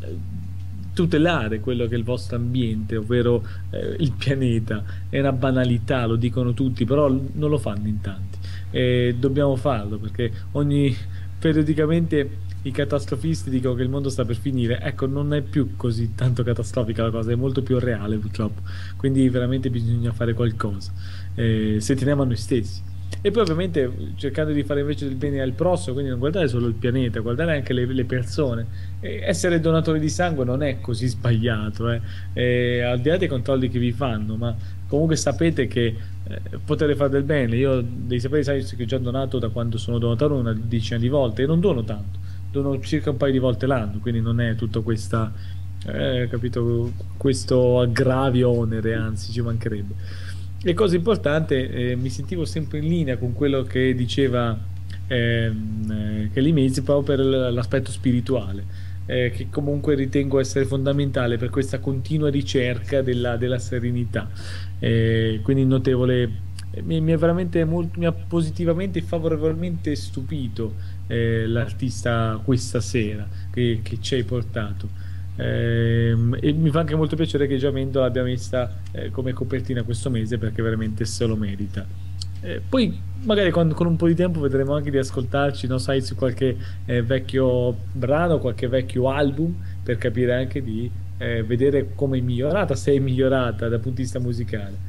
tutelare quello che è il vostro ambiente, ovvero eh, il pianeta. È una banalità, lo dicono tutti, però non lo fanno in tanti, e dobbiamo farlo perché ogni periodicamente i catastrofisti dicono che il mondo sta per finire. Ecco, non è più così tanto catastrofica la cosa, è molto più reale purtroppo, quindi veramente bisogna fare qualcosa, eh, se teniamo a noi stessi, e poi ovviamente cercando di fare invece del bene al prossimo, quindi non guardare solo il pianeta, guardare anche le, le persone. E essere donatori di sangue non è così sbagliato, eh. Eh, al di là dei controlli che vi fanno, ma comunque sapete che eh, potete fare del bene. Io devi sapere, sai, che ho già donato da quando sono donatore una decina di volte, e non dono tanto, dono circa un paio di volte l'anno, quindi non è tutto questa eh, capito, questo aggravio onere, anzi ci mancherebbe. E cosa importante, eh, mi sentivo sempre in linea con quello che diceva ehm, eh, Kelly Mills, proprio per l'aspetto spirituale, eh, che comunque ritengo essere fondamentale per questa continua ricerca della, della serenità, eh, quindi notevole. Mi, mi, è veramente molto, mi ha positivamente e favorevolmente stupito eh, l'artista questa sera che, che ci hai portato, eh, e mi fa anche molto piacere che Giamendo l'abbia messa eh, come copertina questo mese, perché veramente se lo merita. Eh, poi magari quando, con un po' di tempo vedremo anche di ascoltarci, no, sai, su qualche eh, vecchio brano, qualche vecchio album, per capire anche di eh, vedere come è migliorata, se è migliorata dal punto di vista musicale.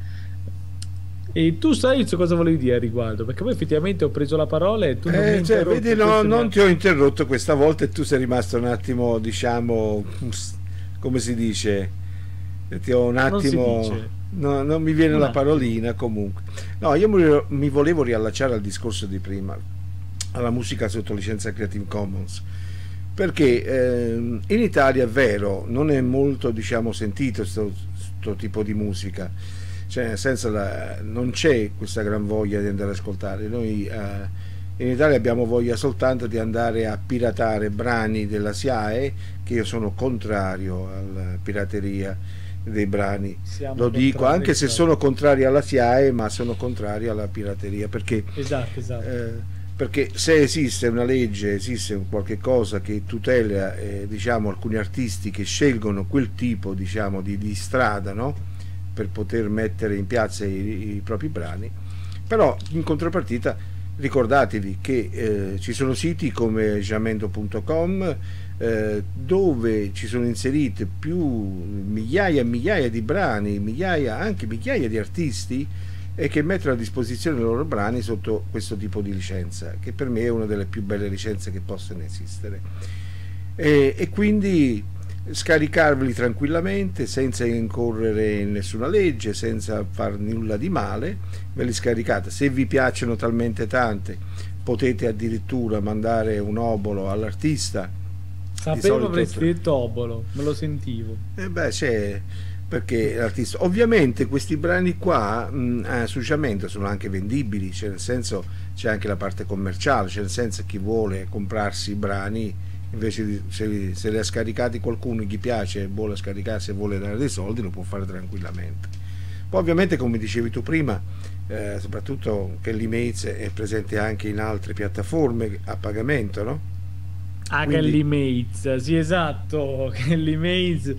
E tu sai cosa volevi dire a riguardo? Perché poi effettivamente ho preso la parola e tu non eh, mi cioè, vedi, no, non mi... ti ho interrotto questa volta e tu sei rimasto un attimo, diciamo, come si dice, ti ho un attimo, non, no, non mi viene un la parolina comunque. No, io mi, mi volevo riallacciare al discorso di prima, alla musica sotto licenza Creative Commons, perché eh, in Italia è vero, non è molto, diciamo, sentito questo tipo di musica. Cioè, nel senso, la, non c'è questa gran voglia di andare ad ascoltare. Noi eh, in Italia abbiamo voglia soltanto di andare a piratare brani della S I A E, che io sono contrario alla pirateria dei brani. Siamo lo dico anche se sono contrario alla S I A E, ma sono contrario alla pirateria, perché esatto, esatto. Eh, perché se esiste una legge, esiste qualche cosa che tutela eh, diciamo alcuni artisti che scelgono quel tipo, diciamo, di, di strada, no? Per poter mettere in piazza i, i propri brani, però in contropartita ricordatevi che eh, ci sono siti come jamendo punto com eh, dove ci sono inserite più migliaia e migliaia di brani, migliaia, anche migliaia di artisti, e che mettono a disposizione i loro brani sotto questo tipo di licenza, che per me è una delle più belle licenze che possono esistere, e, e quindi scaricarveli tranquillamente senza incorrere in nessuna legge, senza far nulla di male. Ve li scaricate, se vi piacciono talmente tante potete addirittura mandare un obolo all'artista. Sapevo avresti detto obolo, me lo sentivo. Eh beh, c'è perché l'artista, ovviamente questi brani qua mh, eh, su Jamendo sono anche vendibili, cioè nel senso c'è anche la parte commerciale, cioè nel senso chi vuole comprarsi i brani, invece di, se, se li ha scaricati qualcuno, gli piace e vuole scaricarsi e vuole dare dei soldi, lo può fare tranquillamente. Poi ovviamente, come dicevi tu prima, eh, soprattutto Kelly Mates è presente anche in altre piattaforme a pagamento, no? Ah, Quindi... Kelly Mates, sì, esatto. Kelly Mates,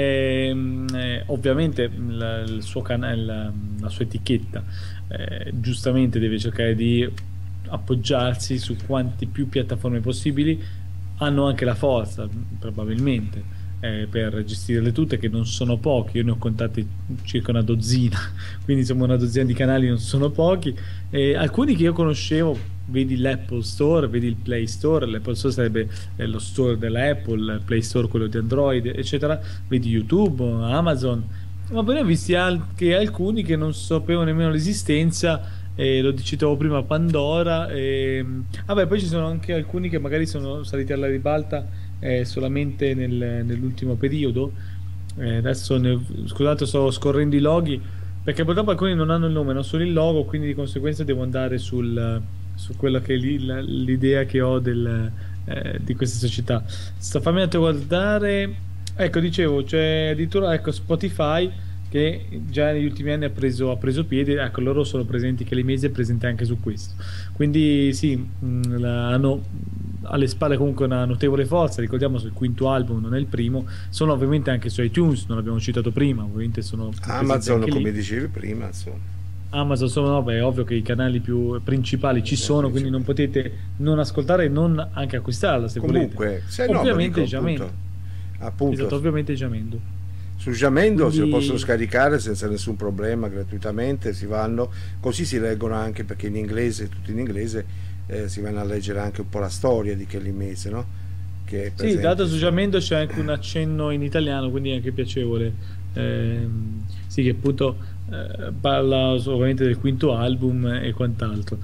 ehm, eh, ovviamente il, il suo canale, la, la sua etichetta, eh, giustamente deve cercare di appoggiarsi su quante più piattaforme possibili. Hanno anche la forza, probabilmente, eh, per gestirle tutte, che non sono pochi. Io ne ho contate circa una dozzina, quindi insomma una dozzina di canali non sono pochi. Eh, alcuni che io conoscevo, vedi l'Apple Store, vedi il Play Store. L'Apple Store sarebbe eh, lo store della Apple, il Play Store quello di Android, eccetera. Vedi YouTube, Amazon, ma poi ne ho visti anche alcuni che non sapevo nemmeno l'esistenza. Eh, lo citavo prima, Pandora. E... vabbè, poi ci sono anche alcuni che magari sono saliti alla ribalta eh, solamente nel, nell'ultimo periodo. Eh, adesso ne... scusate, sto scorrendo i loghi perché purtroppo alcuni non hanno il nome, non solo il logo, quindi di conseguenza devo andare sul su quella che è lì, la, l'idea che ho del, eh, di questa società. Sto fammi guardare, ecco, dicevo, c'è addirittura, ecco, Spotify, che già negli ultimi anni ha preso, ha preso piede. Ecco, loro sono presenti, che l'Imesi è presente anche su questo, quindi sì, mh, la, hanno alle spalle comunque una notevole forza. Ricordiamo che il quinto album non è il primo, sono ovviamente anche su iTunes, non l'abbiamo citato prima, ovviamente sono Amazon, come dicevi prima, insomma. Amazon sono, no, beh, è ovvio che i canali più principali ci sono, quindi non potete non ascoltare e non anche acquistarla se comunque, volete. Se ovviamente no, Jamendo, appunto, appunto, esatto, ovviamente Jamendo. Su Jamendo quindi... se lo possono scaricare senza nessun problema, gratuitamente, si vanno, così si leggono anche, perché in inglese, tutto in inglese, eh, si vanno a leggere anche un po' la storia di Kelly Mates, no? Che è sì, dato su Jamendo c'è anche un accenno in italiano, quindi è anche piacevole. Eh, sì, che appunto eh, parla ovviamente del quinto album e quant'altro,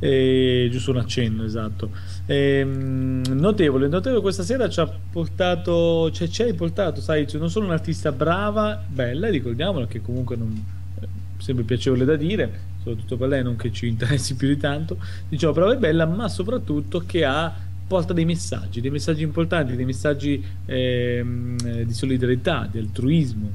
e giusto un accenno, esatto. E, notevole, notevole questa sera ci ha portato, cioè ci hai portato, sai, cioè, non solo un'artista brava, bella, ricordiamolo, che comunque non eh, sempre piacevole da dire, soprattutto per lei, non che ci interessi più di tanto, diciamo, brava e bella, ma soprattutto che ha porta dei messaggi, dei messaggi importanti, dei messaggi eh, di solidarietà, di altruismo,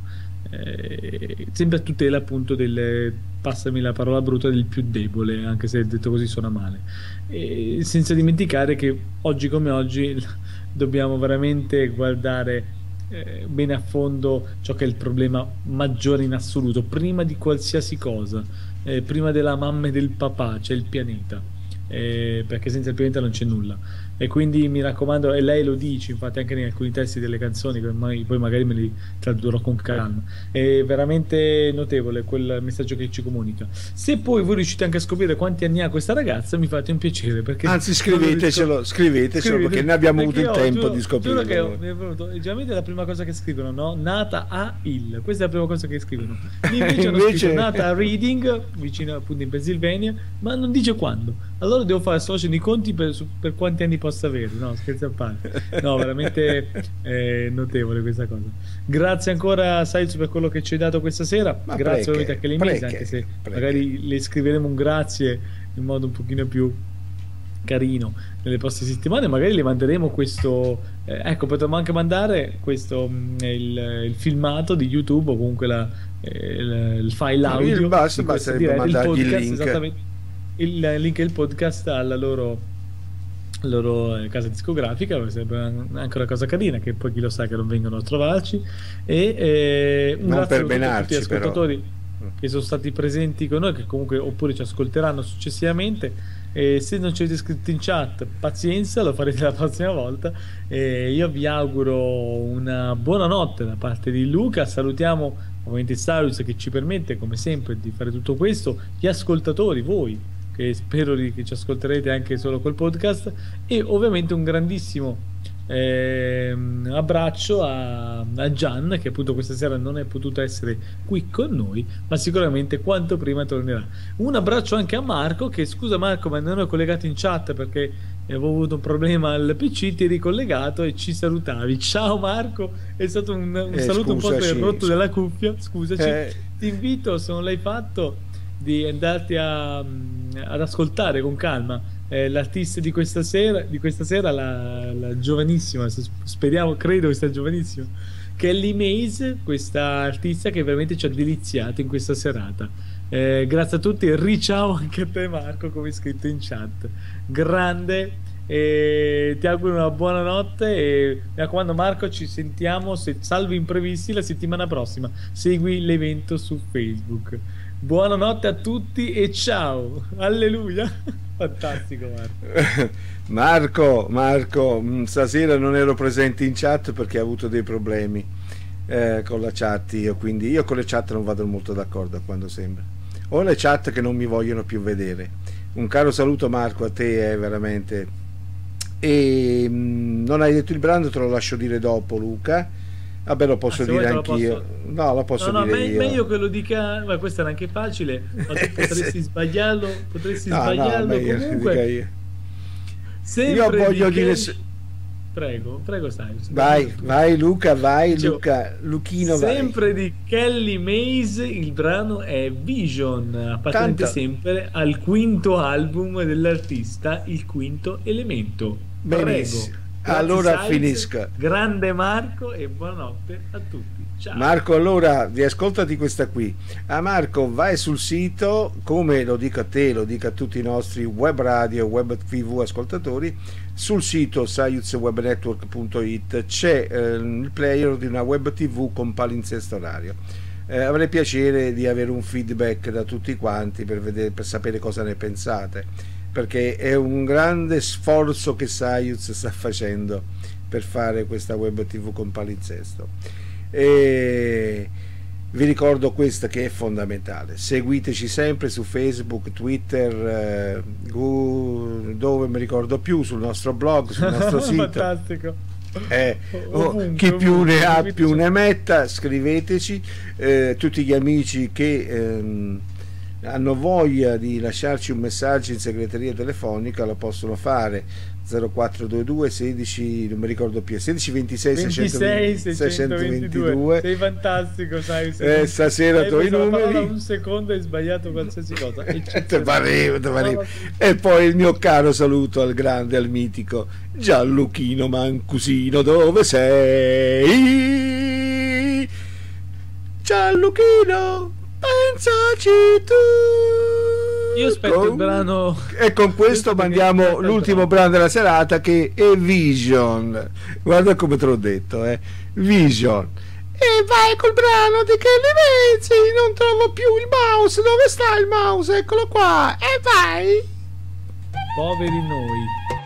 eh, sempre a tutela appunto del, passami la parola brutta, del più debole, anche se detto così suona male, e senza dimenticare che oggi come oggi dobbiamo veramente guardare eh, bene a fondo ciò che è il problema maggiore in assoluto, prima di qualsiasi cosa, eh, prima della mamma e del papà c'è il pianeta, eh, perché senza il pianeta non c'è nulla. E quindi mi raccomando, e lei lo dice infatti anche in alcuni testi delle canzoni, che ormai poi magari me li tradurrò con calma. È veramente notevole quel messaggio che ci comunica. Se poi voi riuscite anche a scoprire quanti anni ha questa ragazza, mi fate un piacere, perché anzi scrivetecelo, scrivetecelo, perché ne abbiamo avuto il tempo giuro, di scoprirlo. Giuro che ho, mi è venuto, generalmente è la prima cosa che scrivono, no? Nata a il, questa è la prima cosa che scrivono. Invece hanno Invece... scritto nata a Reading, vicino appunto in Pennsylvania, ma non dice quando. Allora devo fare, sto facendo i conti per, per quanti anni possa avere. No, scherzi a parte, no, veramente eh, notevole questa cosa. Grazie ancora Sailz per quello che ci hai dato questa sera. Ma grazie preche, a Kelly Mates, anche se preche. magari le scriveremo un grazie in modo un pochino più carino nelle prossime settimane, magari le manderemo questo, eh, ecco, potremmo anche mandare questo mh, il, il filmato di YouTube, o comunque la, eh, il, il file audio, il basta, basta diretta, il podcast, il link, esattamente, il link e il podcast alla loro loro casa discografica, sarebbe anche una cosa carina, che poi chi lo sa che non vengono a trovarci. E eh, un non grazie per a tutti gli ascoltatori però. che sono stati presenti con noi, che comunque oppure ci ascolteranno successivamente. E se non ci avete scritto in chat, pazienza, lo farete la prossima volta. E io vi auguro una buona notte da parte di Luca. Salutiamo ovviamente Sailz, che ci permette come sempre di fare tutto questo, gli ascoltatori, voi che spero che ci ascolterete anche solo col podcast, e ovviamente un grandissimo eh, abbraccio a, a Gian, che appunto questa sera non è potuto essere qui con noi, ma sicuramente quanto prima tornerà. Un abbraccio anche a Marco, che scusa Marco ma non è collegato in chat perché e avevo avuto un problema al P C, ti eri collegato e ci salutavi. Ciao Marco, è stato un, un Eh, saluto un po' per il scusaci. rotto della cuffia, scusaci. Eh. Ti invito, se non l'hai fatto, di andarti a, ad ascoltare con calma eh, l'artista di questa sera, di questa sera la, la giovanissima, speriamo, credo che sia giovanissima, Kelly Mays, questa artista che veramente ci ha deliziato in questa serata. Eh, grazie a tutti e riciao anche a te Marco, come scritto in chat. Grande, e ti auguro una buona notte e mi raccomando Marco, ci sentiamo, se salvi imprevisti, la settimana prossima. Segui l'evento su Facebook. Buonanotte a tutti e ciao, alleluia. Fantastico Marco. Marco, Marco, stasera non ero presente in chat perché ho avuto dei problemi eh, con la chat io, quindi io con le chat non vado molto d'accordo a quando sembra. Ho le chat che non mi vogliono più vedere. Un caro saluto Marco a te, eh, veramente. E mh, non hai detto il brano, te lo lascio dire dopo Luca. Vabbè, lo posso Ah, se dire vuoi te lo anch'io. posso- No, lo posso No, no, dire me- io. meglio che lo dica, ma questo era anche facile, ma tu potresti Sì. sbagliarlo, potresti No, no, sbagliarlo meglio che comunque. dica io. Sempre Io voglio di dire Kelly- se- Prego, prego sai. Vai, vai Luca, vai Dicevo, Luca, Luchino, vai. sempre di Kelly Mays, il brano è Vision, appartenente Tanto. sempre al quinto album dell'artista, il quinto elemento. Benissimo. Prego. Grazie, Allora Sainz, finisca. Grande Marco e buonanotte a tutti. Ciao. Marco, allora riascoltati questa qui. A Marco, vai sul sito, come lo dico a te, lo dico a tutti i nostri web radio, web tv ascoltatori, sul sito saiuz web network punto it c'è eh, il player di una web tv con palinsesto orario. Eh, avrei piacere di avere un feedback da tutti quanti per, vedere, per sapere cosa ne pensate, perché è un grande sforzo che Saiuz sta facendo per fare questa web tv con palinsesto. E vi ricordo questa che è fondamentale: seguiteci sempre su Facebook, Twitter, eh, Gu- dove mi ricordo più, sul nostro blog, sul nostro sito. Fantastico. Eh, oh, Ovunque, chi più ovunque, ne ha seguiteci. più ne metta, scriveteci. Eh, tutti gli amici che ehm, hanno voglia di lasciarci un messaggio in segreteria telefonica lo possono fare. Zero quattro due due sedici, non mi ricordo più, sedici ventisei ventisei seicentoventidue. Sei fantastico, sai. Eh, stasera hai tu i preso la parola numeri. un secondo e hai sbagliato qualsiasi cosa. Te pareva, te pareva. E poi il mio caro saluto al grande, al mitico Gianluchino Mancusino, dove sei? Gianluchino, pensaci tu. Io aspetto Con- il brano. E con questo Questo mandiamo perché- l'ultimo brano della serata, che è Vision. Guarda come te l'ho detto, eh. Vision. E vai col brano di Kelly Mays. Non trovo più il mouse. Dove sta il mouse? Eccolo qua. E vai. Poveri noi.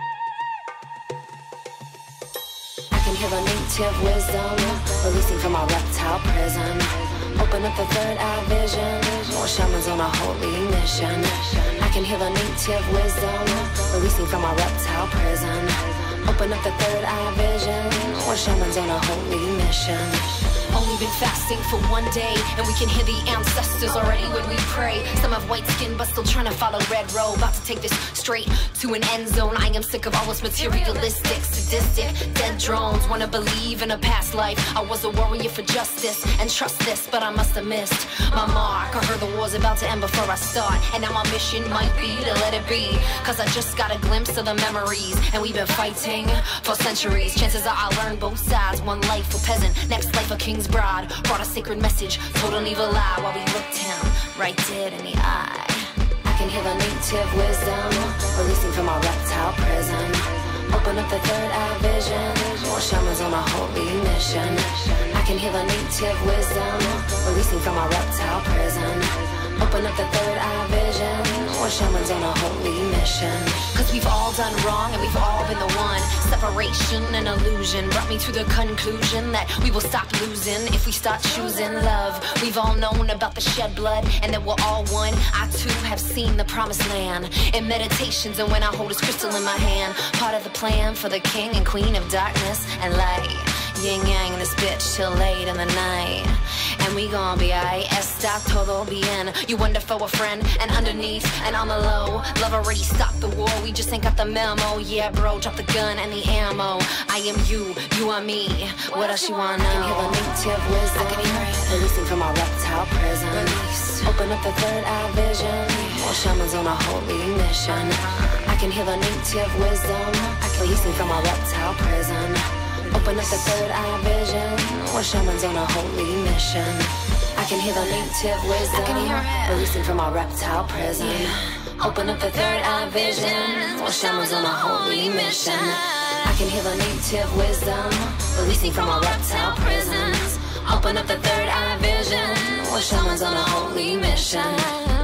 I can hear the native wisdom releasing from our reptile prison. Open up the third eye vision. More shamans on a holy mission. I can hear the native wisdom releasing from our reptile prison. Open up the third eye vision. More shamans on a holy mission. Only been fasting for one day, and we can hear the ancestors already when we pray. Some have white skin, but still trying to follow red road. About to take this straight to an end zone. I am sick of all this materialistic, sadistic, dead drones. Wanna believe in a past life I was a warrior for justice, and trust this, but I must have missed my mark. I heard the war's about to end before I start, and now my mission might be to let it be. Cause I just got a glimpse of the memories, and we've been fighting for centuries. Chances are I'll learn both sides. One life for peasant, next life for king's bride. Brought a sacred message, told an evil lie, while we looked him right dead in the eye. I can hear the native wisdom releasing from our reptile prison. Open up the third eye vision. More shamans on a holy mission. I can hear the native wisdom releasing from our reptile prison. Open up the third eye vision. More shamans on a holy mission. Cause we've all done wrong and we've all been the one. Separation and illusion brought me to the conclusion that we will stop losing if we start choosing love. We've all known about the shed blood and that we're all one. I too have seen the promised land in meditations and when I hold this crystal in my hand. Part of the plan for the king and queen of darkness and light. yin yang in this bitch till late in the night. And we gon' be aight, está todo bien. You wonder for a friend, and underneath, and on the low, love already stopped the war, we just ain't got the memo. Yeah, bro, drop the gun and the ammo. I am you, you are me. What else you wanna know? I can hear the native wisdom, I can hear it releasing from our reptile prison. Release. Open up the third eye vision. More shamans on a holy mission. I can hear the native wisdom, I can releasing from our reptile prison. Open up the third eye vision. More shamans on a holy mission. I can hear the native wisdom, I can hear it releasing from our reptile prison. Yeah. Open up the third eye vision. More shamans on a holy mission. I can hear the native wisdom releasing from our reptile prisons. Open up the third eye vision. More shamans on a holy mission.